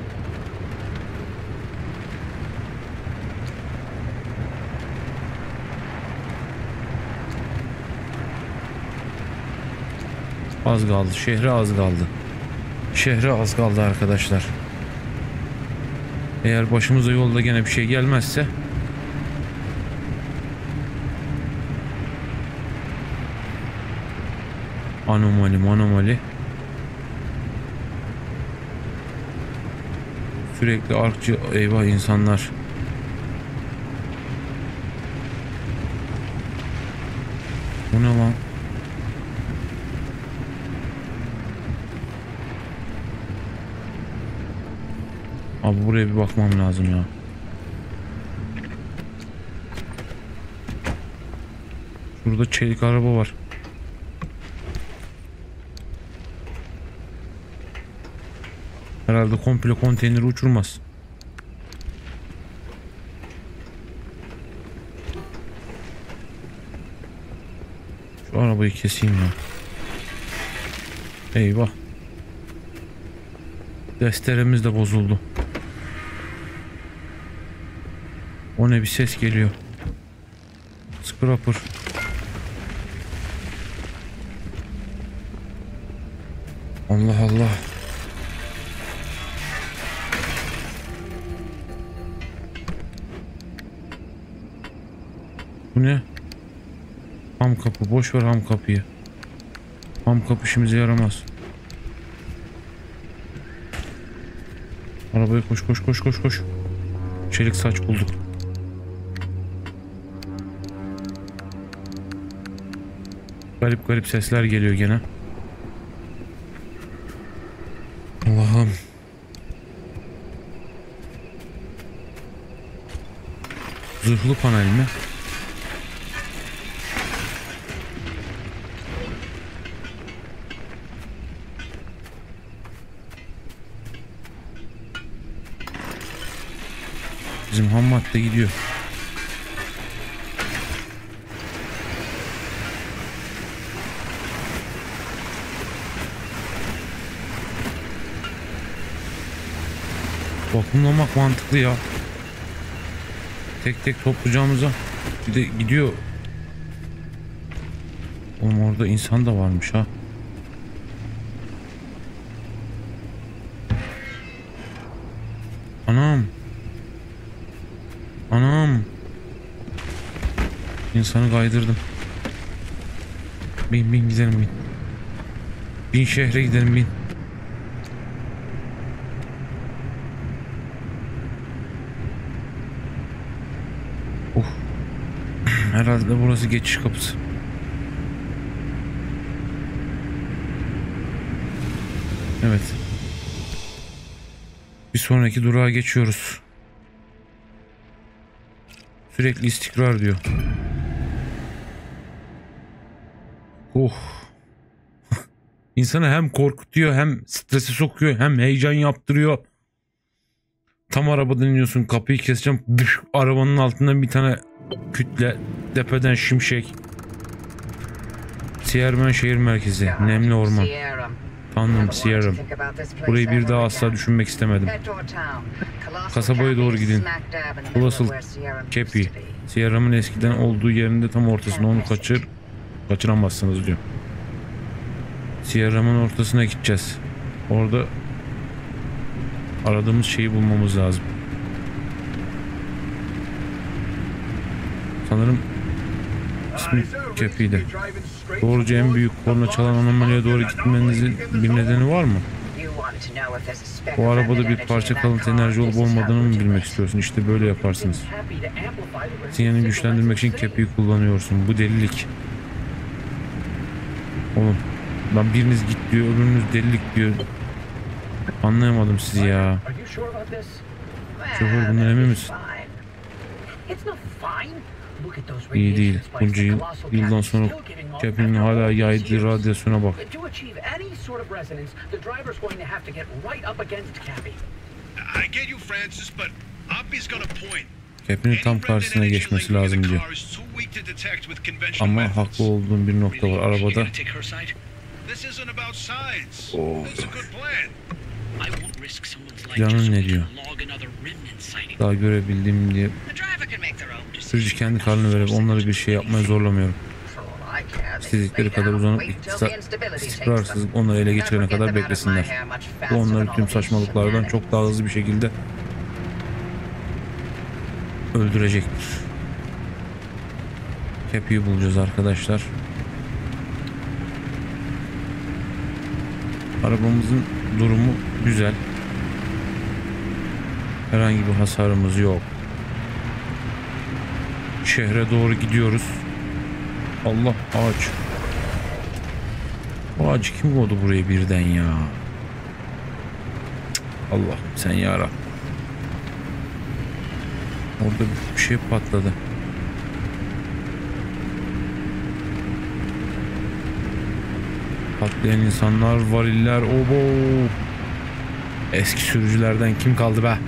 Az kaldı. Şehre az kaldı. Şehre az kaldı arkadaşlar. Eğer başımıza yolda gene bir şey gelmezse anomali. Sürekli artçı, eyvah insanlar. Bu ne lan? Abi buraya bir bakmam lazım ya. Şurada çelik araba var. Herhalde komple konteyneri uçurmaz. Şu arabayı keseyim ya. Eyvah. Desteremiz de bozuldu. O ne, bir ses geliyor. Scrapper. Allah Allah. Bu ne? Ham kapı. Boş ver ham kapıyı. Ham kapı işimize yaramaz. Arabaya koş. Çelik saç bulduk. Garip sesler geliyor gene. Allah'ım. Zırhlı panel mi? Bizim ham madde gidiyor. Vakumlamak mantıklı ya. Tek tek toplayacağımıza bir de gidiyor. Oğlum orada insan da varmış ha. Anam. İnsanı kaydırdım. Bin gidelim bin. Bin şehre gidelim bin. Herhalde burası geçiş kapısı. Evet. Bir sonraki durağa geçiyoruz. Sürekli istikrar diyor. İnsanı hem korkutuyor, hem strese sokuyor, hem heyecan yaptırıyor. Tam arabadan iniyorsun, kapıyı keseceğim. Arabanın altından bir tane kütle, tepeden şimşek. Sierra şehir merkezi, nemli orman. Tanrım, Sierra. Burayı bir daha asla düşünmek istemedim. Kasabaya doğru gidin. Colossal Kepi. Sierra'nın eskiden olduğu yerinde tam ortasında, onu kaçıramazsınız diyor. Sierra'nın ortasına gideceğiz. Orada aradığımız şeyi bulmamız lazım. Sanırım ismi Kepi'ydi. Doğruca en büyük korna çalan anomaliye doğru gitmenizin bir nedeni var mı? Bu arabada bir parça kalıntı enerji olup olmadığını mı bilmek istiyorsun? İşte böyle yaparsınız. Sinyalini güçlendirmek için Kepi'yi kullanıyorsun. Bu delilik. Oğlum, lan biriniz git diyor, öbürünüz delilik diyor. Anlayamadım sizi ya. Şoför, bundan emin misin? İyi değil. Bunca yıldan sonra Chappie'nin hala yaydığı radyasyona bak. Chappie'nin tam karşısına geçmesi lazım diyor. Ama haklı olduğum bir nokta var. Arabada planın ne diyor? Daha görebildiğim diye sürücü kendi kararını verip onları bir şey yapmaya zorlamıyorum. İstedikleri kadar uzanıp istikrarsızlık onları ele geçirene kadar beklesinler. Bu onları tüm saçmalıklardan çok daha hızlı bir şekilde öldürecektir. Chappie'yi bulacağız arkadaşlar. Arabamızın durumu güzel. Herhangi bir hasarımız yok. Şehre doğru gidiyoruz. Allah, ağaç. O ağacı kim koydu buraya birden ya? Allah sen yarabbim. Orada bir şey patladı. Patlayan insanlar, variller, obo. Eski sürücülerden kim kaldı be?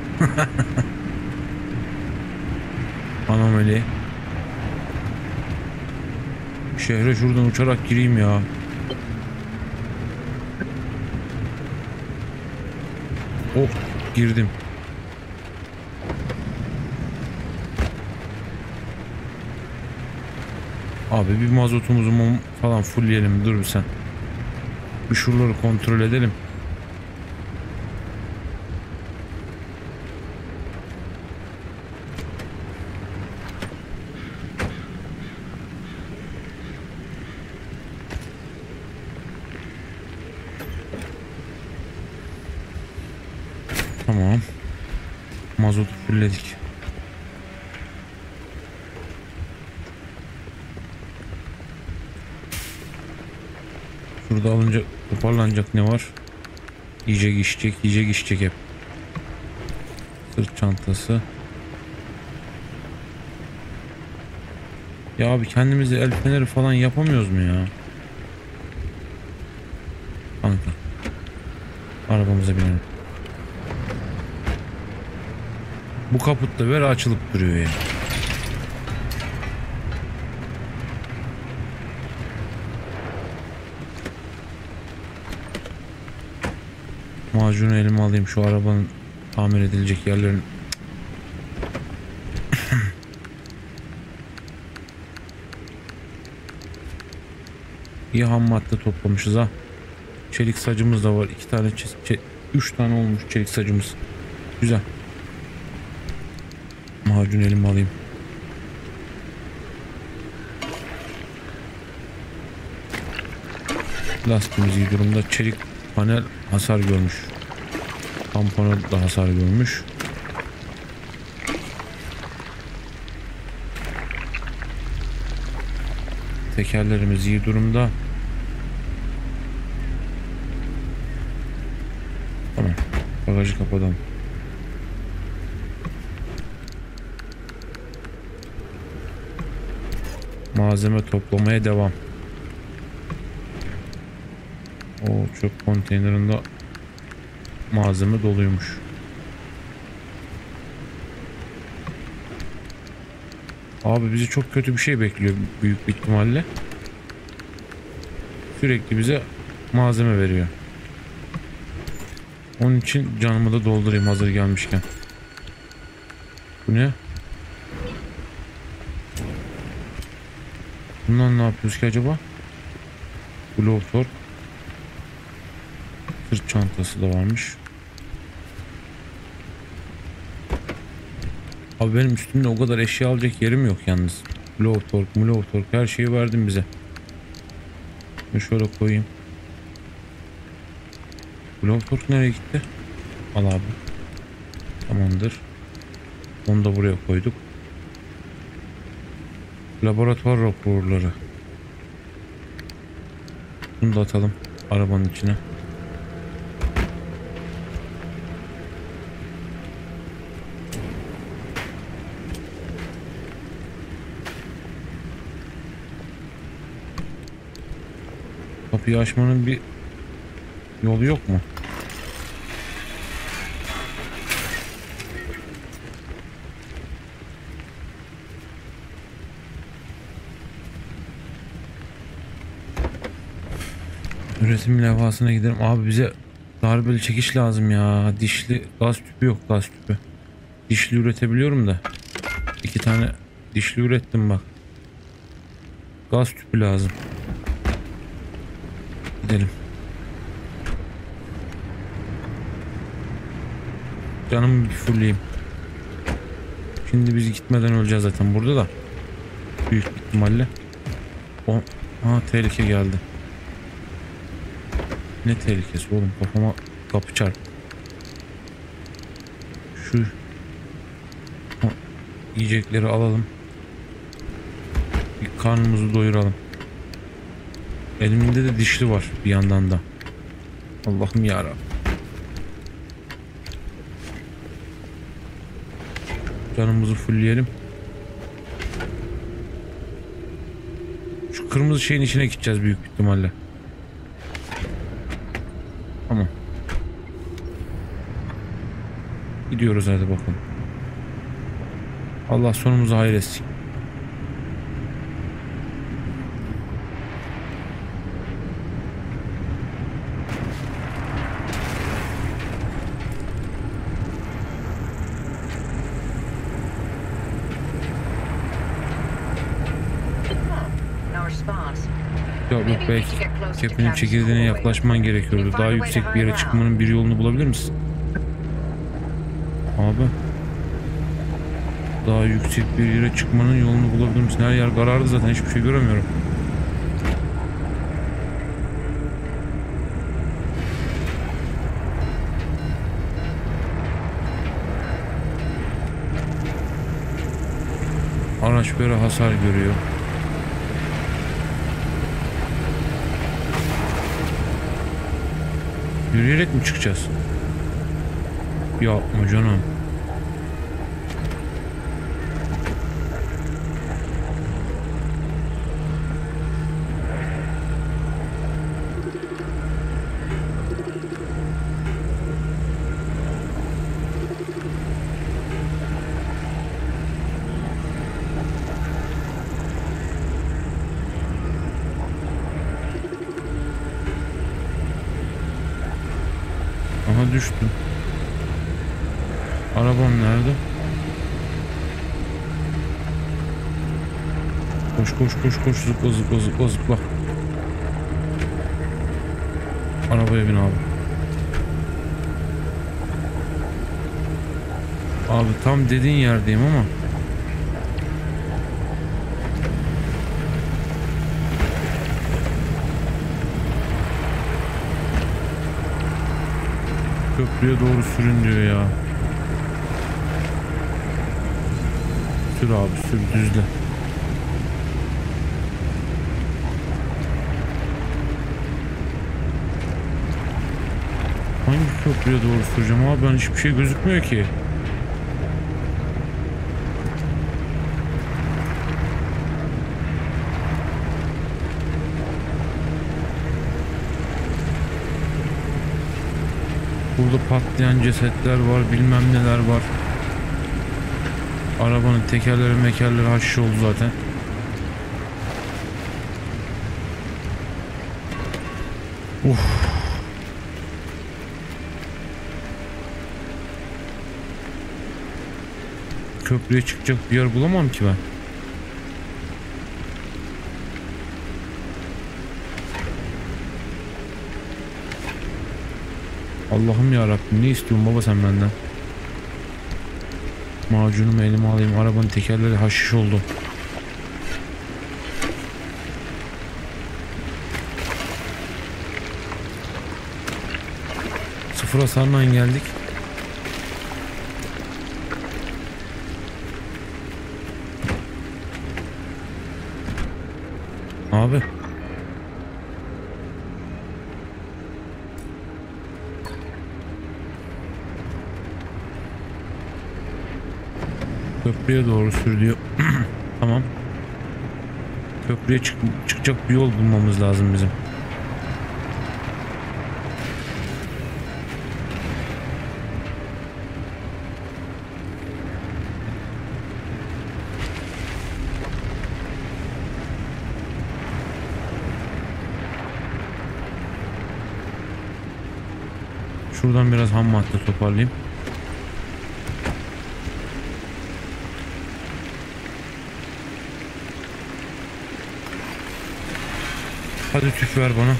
Anomali. Şehre şuradan uçarak gireyim ya. Oh, girdim. Abi bir mazotumuzu falan fullleyelim. Dur bir sen. Bir şuraları kontrol edelim. Tamam. Mazotu fullledik. Şurada alınca toparlanacak ne var? Yiyecek içecek hep. Sırt çantası. Ya abi kendimize el feneri falan yapamıyoruz mu ya? Kanka. Arabamıza binelim. Bu kaputta böyle açılıp duruyor ya. Macunu elime alayım, şu arabanın tamir edilecek yerlerin. İyi ham madde toplamışız ha. Çelik sacımız da var. 2 tane 3 tane olmuş çelik sacımız. Güzel. Macun elime alayım. Lastiğimiz iyi durumda. Çelik panel hasar görmüş. Tampona da hasar görmüş. Tekerlerimiz iyi durumda. Tamam. Bagajı kapatalım. Malzeme toplamaya devam. O çöp konteynerinde malzeme doluymuş. Abi bizi çok kötü bir şey bekliyor büyük bir ihtimalle. Sürekli bize malzeme veriyor. Onun için canımı da doldurayım hazır gelmişken. Bu ne? Bundan ne yapıyoruz ki acaba? Blowtorch. Sırt çantası da varmış. Abi benim üstümde o kadar eşya alacak yerim yok yalnız. Blowtorch her şeyi verdim bize. Şöyle koyayım. Blowtorch nereye gitti? Al abi. Tamamdır. Onu da buraya koyduk. Laboratuvar raporları. Bunu da atalım arabanın içine. kapıyı açmanın bir yolu yok mu? Üretim levhasına gidelim. Abi bize darbeli çekiş lazım ya. Dişli gaz tüpü yok, gaz tüpü. Dişli üretebiliyorum da. 2 tane dişli ürettim bak. Gaz tüpü lazım. Gidelim. Canımı bir fullleyeyim. Şimdi biz gitmeden öleceğiz zaten burada da. Büyük ihtimalle. Tehlike geldi. Ne tehlikesi oğlum, kafama kapı çarp. Şu yiyecekleri alalım. Bir karnımızı doyuralım. Elimde de dişli var bir yandan da. Allah'ım yarabbim. Canımızı fullleyelim. Şu kırmızı şeyin içine gideceğiz büyük ihtimalle. Tamam. Gidiyoruz hadi bakalım. Allah sonumuzu hayır etsin. Yok belki kepinin çekirdeğine yaklaşman gerekiyordu. Daha yüksek bir yere çıkmanın bir yolunu bulabilir misin? Abi. Daha yüksek bir yere çıkmanın yolunu bulabilir misin? Her yer karardı zaten, hiçbir şey göremiyorum. Araç böyle hasar görüyor. Yürüyerek mi çıkacağız? Yapma canım. Aha düştüm. Arabam nerede? Koş koş koş koş, zıpla zıpla zıpla zıpla. Arabaya bin abi. Abi tam dediğin yerdeyim ama. Köprüye doğru sürün diyor ya. Sür abi sür, düzle. Hangi köprüye doğru süreceğim abi, ben hiçbir şey gözükmüyor ki. Burada patlayan cesetler var, bilmem neler var. Arabanın tekerleri mekerleri haşiş oldu zaten. Köprüye çıkacak bir yer bulamam ki ben. Allah'ım ya Rabbim, ne istiyorsun baba sen benden? Macunumu elime alayım, arabanın tekerleri haşiş oldu. Sıfır hasarla geldik. Abi. Köprüye doğru sürüyor. Tamam. Köprüye çıkacak bir yol bulmamız lazım bizim. Şuradan biraz ham madde toparlayayım. Hadi tüf ver bana.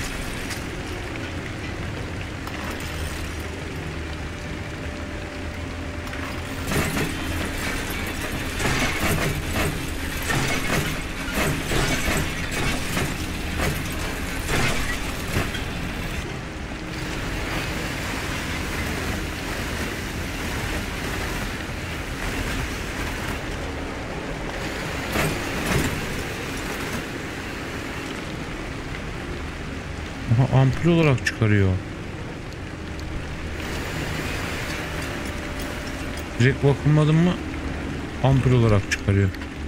Aha, ampul olarak çıkarıyor. Direkt vakumladım mı ampul olarak çıkarıyor.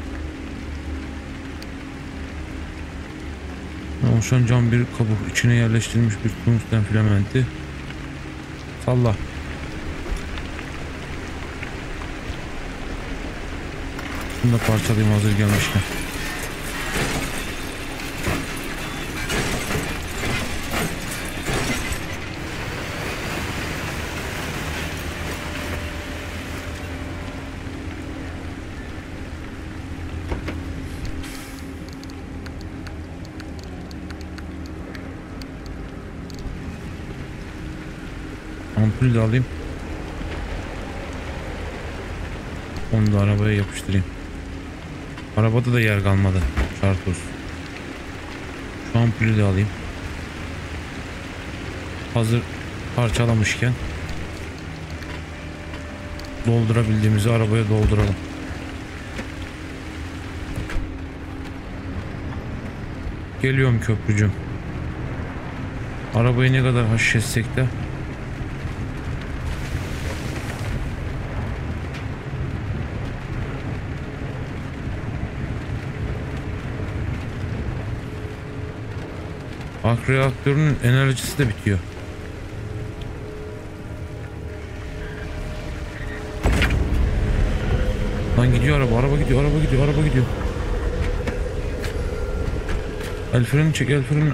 Oluşan cam bir kabuk, içine yerleştirilmiş bir tungsten filamenti. Salla. Bunu da parçalayayım hazır gelmişken. Ampul de alayım. Onu da arabaya yapıştırayım. Arabada da yer kalmadı. Çarpıyoruz. Şu ampulü de alayım. Hazır parçalamışken doldurabildiğimizi arabaya dolduralım. Geliyorum köprücüm. Arabayı ne kadar haşiş etsek de ark reaktörünün enerjisi de bitiyor. Lan gidiyor araba gidiyor. El freni çek, el freni.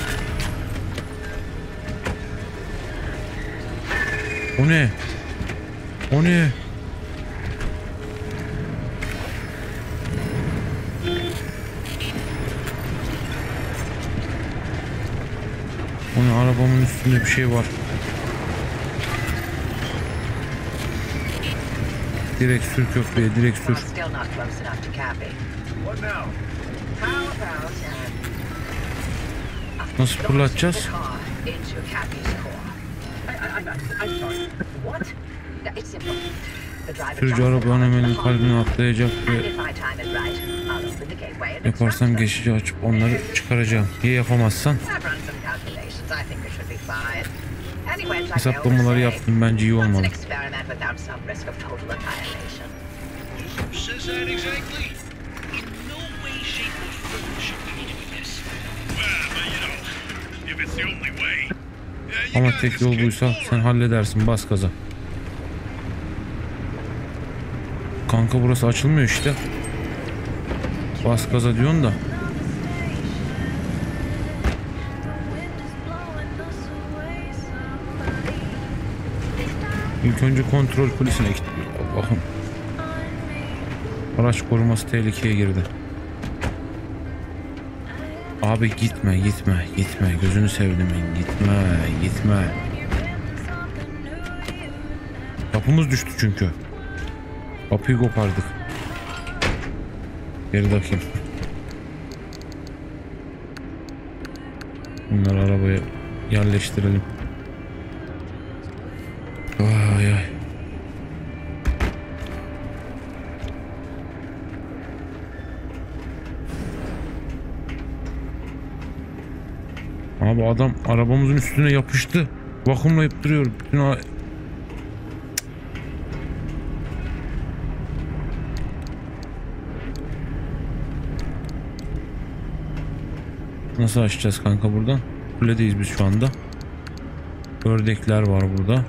O ne? O ne? Onun arabamın üstünde bir şey var. Direkt sür köprüye, direkt sür. Nasıl fırlatacağız? Sürücü arabanın hemen kalbine atlayacak ve yaparsam geçici açıp onları çıkaracağım. Ya yapamazsan? Hesaplamaları yaptım, bence iyi olmalı. Ama tek yol buysa sen halledersin, bas gaza. Kanka burası açılmıyor işte. Bas gaza diyorsun da. İlk önce kontrol polisine gittim. Bakın. Araç koruması tehlikeye girdi. Abi gitme. Gözünü sevdim, gitme. Kapımız düştü çünkü. Kapıyı kopardık. Gerideki. Bunları arabaya yerleştirelim. Ay. Abi adam arabamızın üstüne yapıştı. Vakumlayıp duruyor. Bütün nasıl açacağız kanka buradan? Kuledeyiz biz şu anda. Ördekler var burada.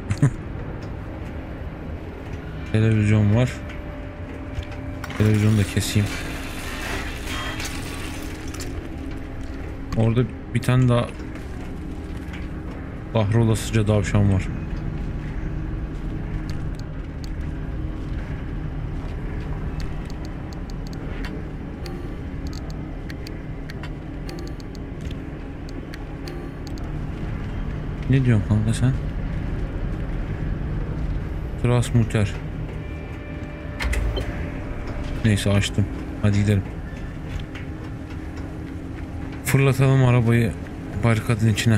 Televizyon var. Televizyonu da keseyim. Orada bir tane daha kahrolasıca tavşan var. Ne diyorsun kanka sen? Transmuter. Neyse açtım. Hadi gidelim. Fırlatalım arabayı barikatın içine.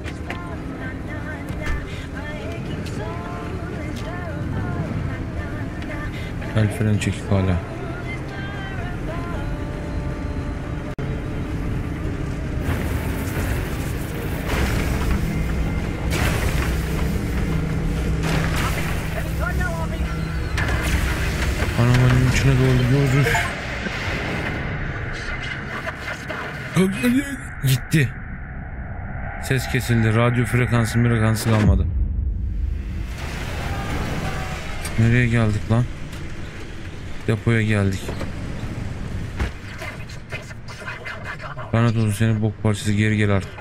El freni çekik hala. Arabanın içine doğru gidiyoruz. Gitti. Ses kesildi. Radyo frekansı kalmadı. Nereye geldik lan? Depoya geldik. Lanet olsun senin bok parçası, geri gel artık.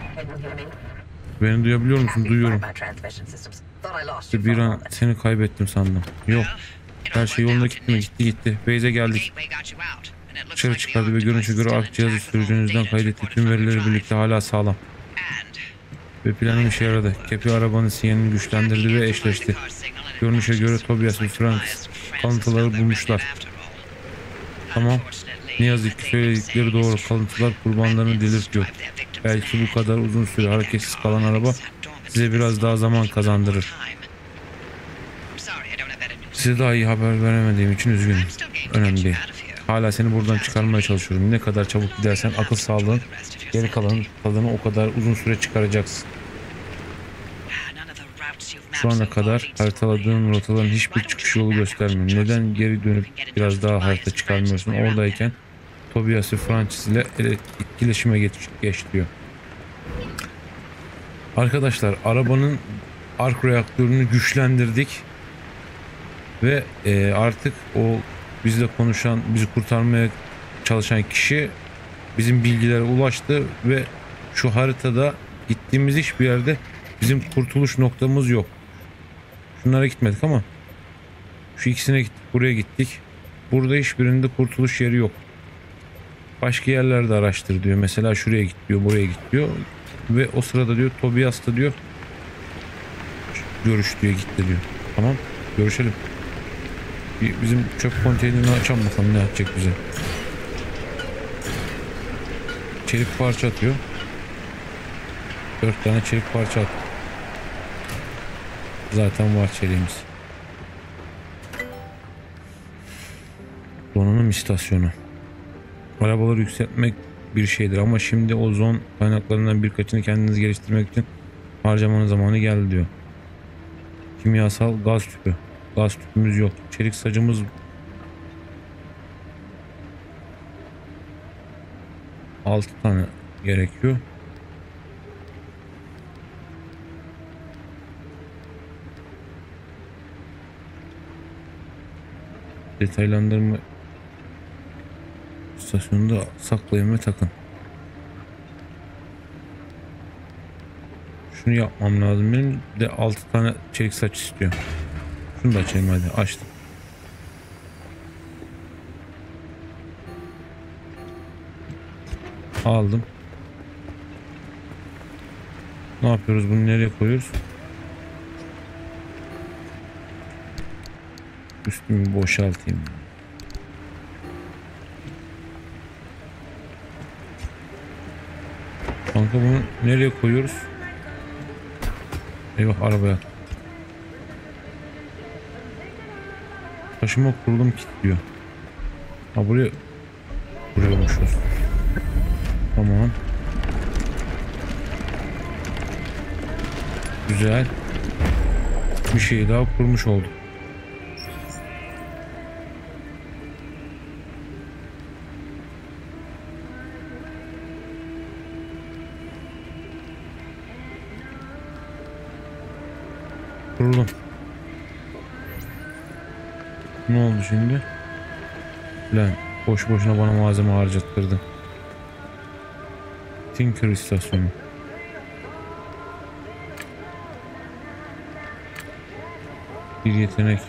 Beni duyabiliyor musun? Duyuyorum. Bir an seni kaybettim sandım. Yok. Her şey yolunda gitti mi? Gitti. Beyze geldik. Dışarı çıkardı ve görünüşe göre ark cihazı sürücünüzden kaydettiği tüm verileri birlikte hala sağlam. Ve planım işe yaradı. Kepi arabanın sinyalini güçlendirdi ve eşleşti. Görünüşe göre Tobias ve Frank kalıntıları bulmuşlar. Tamam. Ne yazık ki söyledikleri doğru. Kalıntılar kurbanlarını delirtiyor. Belki bu kadar uzun süre hareketsiz kalan araba size biraz daha zaman kazandırır. Size daha iyi haber veremediğim için üzgünüm. Önemli değil. Hala seni buradan çıkarmaya çalışıyorum. Ne kadar çabuk gidersen akıl sağlığın geri kalan tadını o kadar uzun süre çıkaracaksın. Şu ana kadar haritaladığın rotaların hiçbir çıkış yolu göstermiyor. Neden geri dönüp biraz daha harita çıkarmıyorsun? Oradayken Tobias ve Francis ile etkileşime geç diyor. Arkadaşlar arabanın ark reaktörünü güçlendirdik. Ve artık o bizle konuşan, bizi kurtarmaya çalışan kişi bizim bilgilere ulaştı ve şu haritada gittiğimiz hiçbir yerde bizim kurtuluş noktamız yok. Şunlara gitmedik ama şu ikisine gittik, buraya gittik. Burada hiçbirinde kurtuluş yeri yok. Başka yerlerde araştır diyor. Mesela şuraya git diyor, buraya git diyor. Ve o sırada diyor Tobias da diyor görüş diyor, gitti diyor. Tamam, görüşelim. Bizim çöp konteynerini açalım bakalım ne atacak bize. Çelik parça atıyor. 4 tane çelik parça at. Zaten var çeliğimiz. Donanım istasyonu. Arabaları yükseltmek bir şeydir ama şimdi o zon kaynaklarından birkaçını kendiniz geliştirmek için harcamanın zamanı geldi diyor. Kimyasal gaz tüpü. Gaz tüpümüz yok. Çelik sacımız 6 tane gerekiyor. Detaylandırma istasyonunda saklayın ve takın. Şunu yapmam lazım benim de 6 tane çelik saç istiyor. Şunu da açayım hadi, açtım. Aldım. Ne yapıyoruz, bunu nereye koyuyoruz? Üstümü boşaltayım. Kanka bunu nereye koyuyoruz? Eyvah, arabaya. Taşıma kurulum kilitliyor. Ha, buraya koymuşuz. Tamam. Güzel. Bir şey daha kurmuş olduk. Kurulum. Ne oldu şimdi? Lan boş boşuna bana malzeme harcattırdın. Tinker istasyonu. Bir yetenek.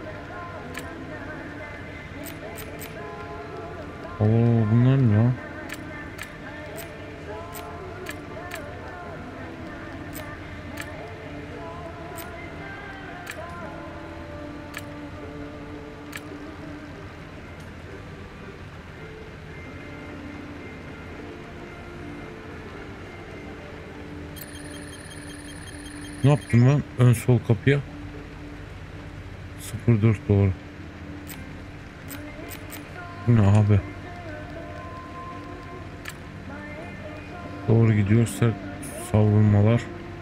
Oo, bunlar ne ya? Ne yaptım ben? Ön sol kapıya. 04 doğru. Bu ne abi? Doğru gidiyor. Sert savrulmalar.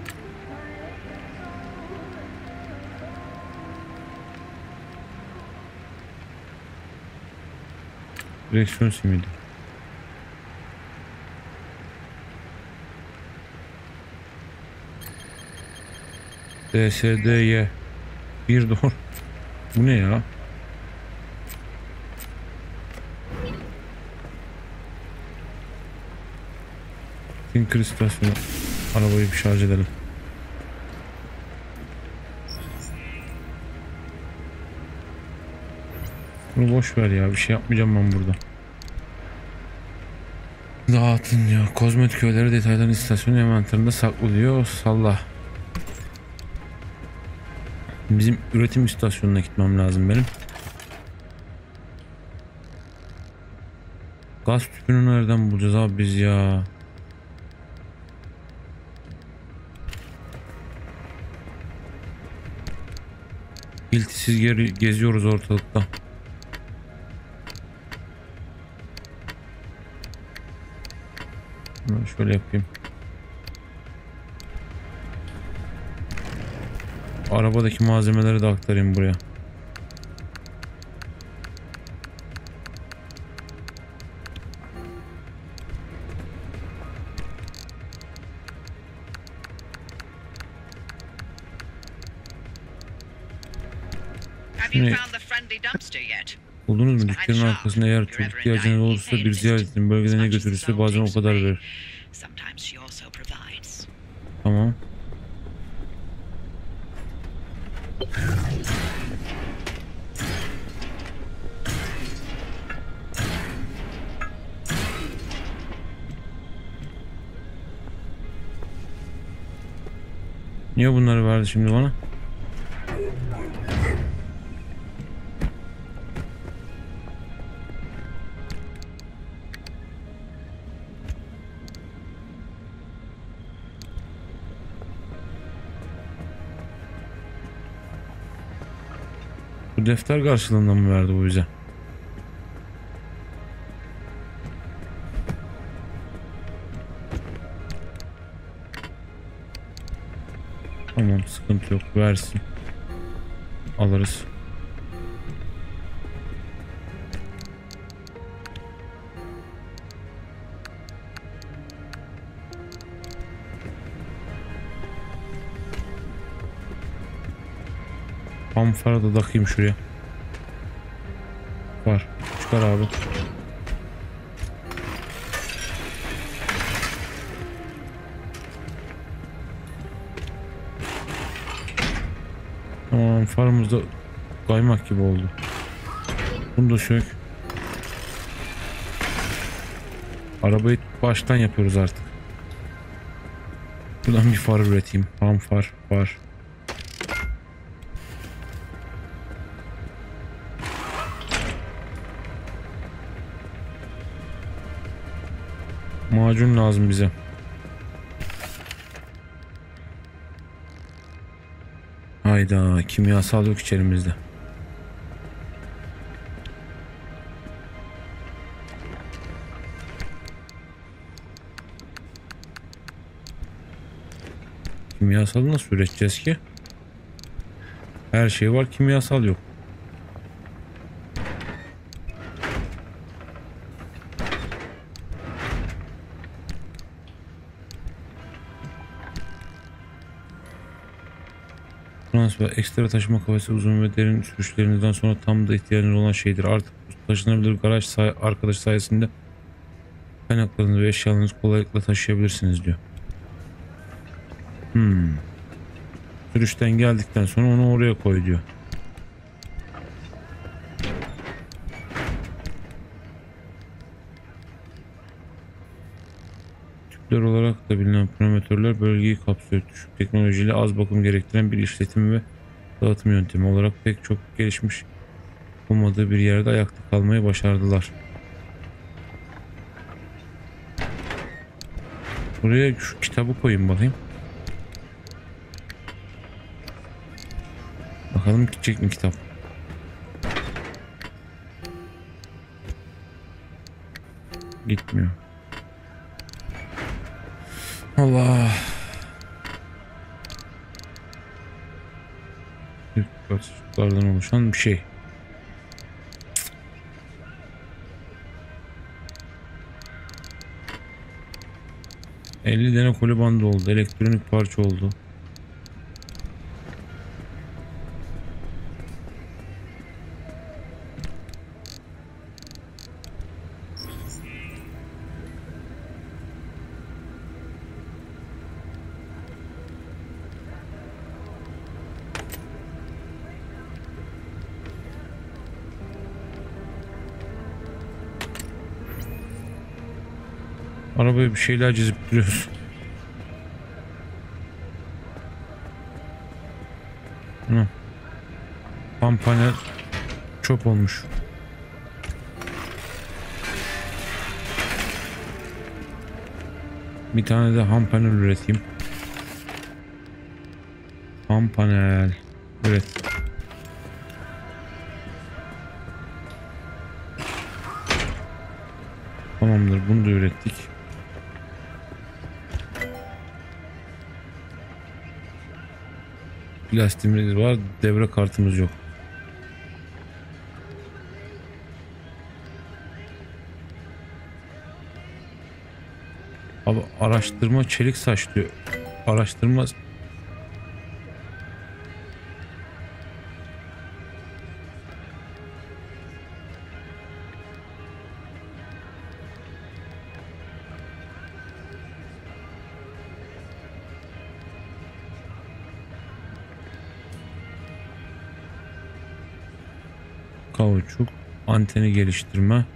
Direksiyon simidi. DSDY. Bir doğru. Bu ne ya? Tinker istasyonu. Arabayı bir şarj edelim. Bunu boş ver ya. Bir şey yapmayacağım ben burada. Dağıtın ya. Kozmetik öğeleri detayların istasyonun envanterinde saklı diyor. Salla. Bizim üretim istasyonuna gitmem lazım benim. Gaz tüpünü nereden bulacağız abi biz ya? İltisiz geziyoruz ortalıkta. Şöyle yapayım. Arabadaki malzemeleri de aktarayım buraya. Şimdi buldunuz mu? Dükkanın arkasında eğer çok ihtiyacınız olursa bir ziyaret edin. Bölgede ne götürürse bazen o kadar verir. Tamam. Niye bunları verdi şimdi bana? Bu defter karşılığında mı verdi bu bize? Tamam, sıkıntı yok, versin. Alırız. Amfara da takayım şuraya. Var. Çıkar abi. Tamam, farımız da kaymak gibi oldu. Bunu da sök. Arabayı baştan yapıyoruz artık. Buradan bir far üreteyim. Far. Macun lazım bize. Hayda, kimyasal yok içerimizde. Kimyasal nasıl üreteceğiz ki? Her şey var, kimyasal yok. Transfer, ekstra taşıma kapasitesi uzun ve derin sürüşlerinizden sonra tam da ihtiyacınız olan şeydir. Artık taşınabilir garaj arkadaş sayesinde kaynaklarınızı ve eşyalarınızı kolaylıkla taşıyabilirsiniz diyor. Sürüşten geldikten sonra onu oraya koy diyor. Tüpler olarak da bilinen pneumatörler bölgeyi kapsıyor. Düşük teknolojiyle az bakım gerektiren bir işletim ve dağıtım yöntemi olarak pek çok gelişmiş olmadığı bir yerde ayakta kalmayı başardılar. Buraya şu kitabı koyayım bakayım. Bakalım gidecek mi kitap? Gitmiyor. Allah. Parçacıklardan oluşan bir şey. ...50 tane koli bandı oldu. Elektronik parça oldu. Arabaya bir şeyler çizip duruyoruz. Kampanya çöp olmuş. Bir tane de ham panel üreteyim. Ham panel üret. Tamamdır, bunu da ürettik. Plastiğimiz var, devre kartımız yok. Abi araştırma çelik saç diyor. Araştırma kauçuk, anteni geliştirme,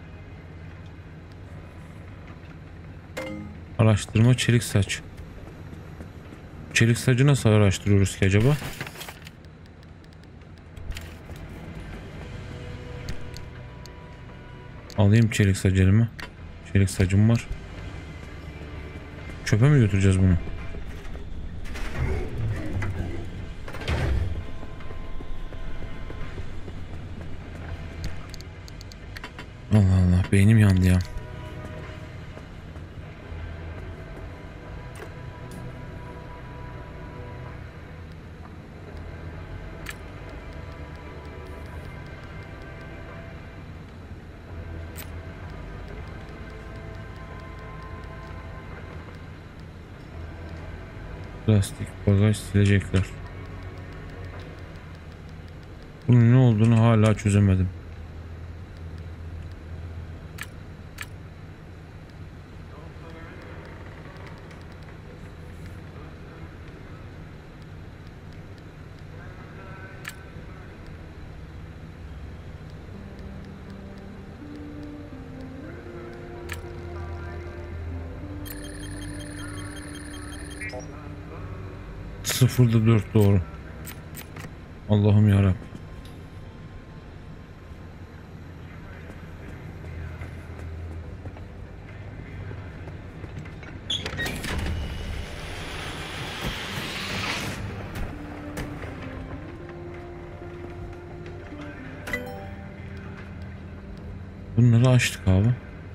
araştırma çelik saç. Çelik sacı nasıl araştırıyoruz ki acaba? Alayım çelik sacı elime. Çelik sacım var. Çöpe mi götüreceğiz bunu? Allah Allah, beynim yandı ya. Plastik bagaj, silecekler. Bunun ne olduğunu hala çözemedim. Sıfırda 4 doğru. Allah'ım yarabbim. Bunları açtık abi.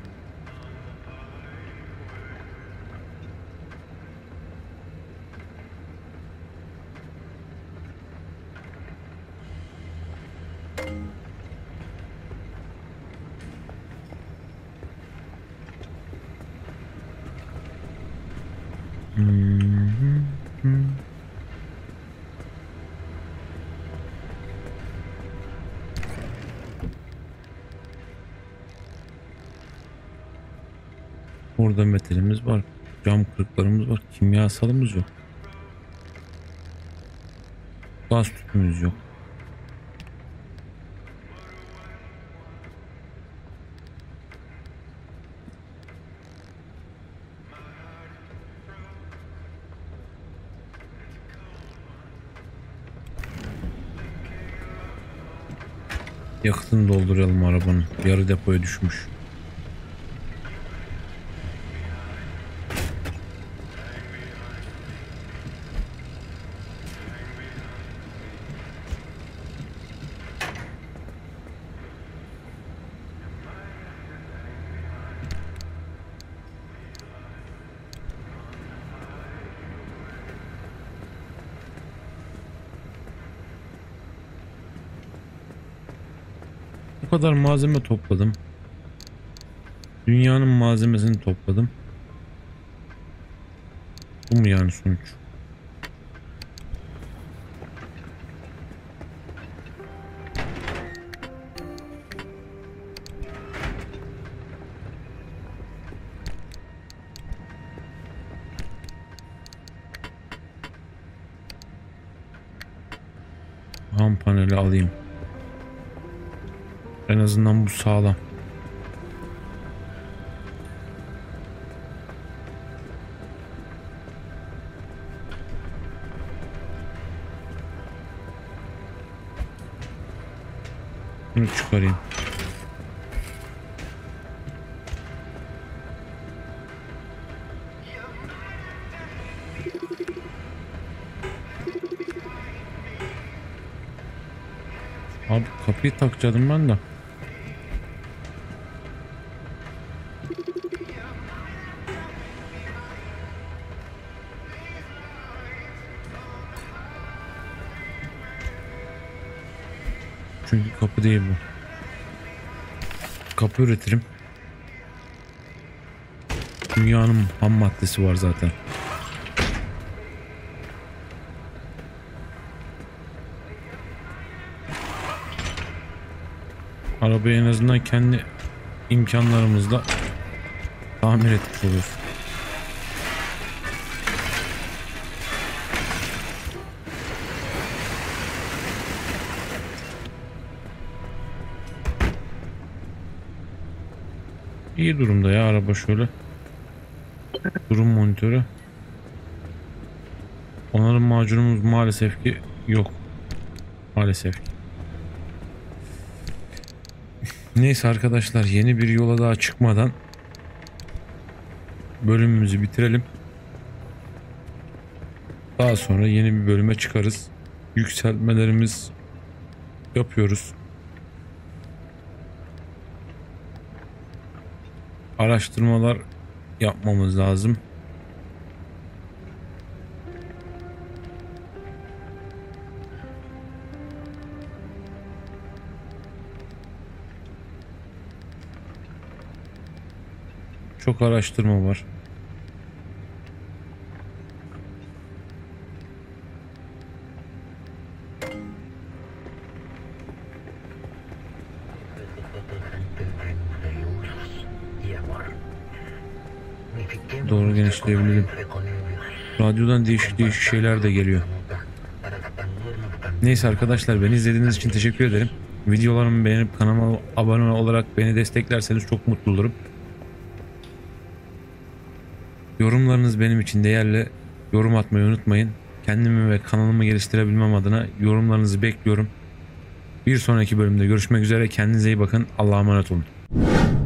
Burada metalimiz var. Cam kırıklarımız var. Kimyasalımız yok. Gaz tüpümüz yok. Yakıtını dolduralım arabanın. Yarı depoya düşmüş. kadar malzeme topladım. Dünyanın malzemesini topladım. Bu mu yani sonuç? Ham paneli alayım. En azından bu sağlam. Bunu çıkarayım. Abi kapıyı takacaktım ben de. Çünkü kapı değil bu. Kapı üretirim. Dünyanın ham maddesi var zaten. Arabayı en azından kendi imkanlarımızla tamir etmiş oluruz. İyi durumda ya araba şöyle. Durum monitörü. Onarım macunumuz maalesef ki yok. Maalesef ki. Neyse arkadaşlar, yeni bir yola daha çıkmadan bölümümüzü bitirelim. Daha sonra yeni bir bölüme çıkarız. Yükseltmelerimiz yapıyoruz. Araştırmalar yapmamız lazım. Çok araştırma var. Doğru genişleyebilirim. Radyodan değişik şeyler de geliyor. Neyse arkadaşlar, beni izlediğiniz için teşekkür ederim. Videolarımı beğenip kanalıma abone olarak beni desteklerseniz çok mutlu olurum. Yorumlarınız benim için değerli. Yorum atmayı unutmayın. Kendimi ve kanalımı geliştirebilmem adına yorumlarınızı bekliyorum. Bir sonraki bölümde görüşmek üzere. Kendinize iyi bakın. Allah'a emanet olun.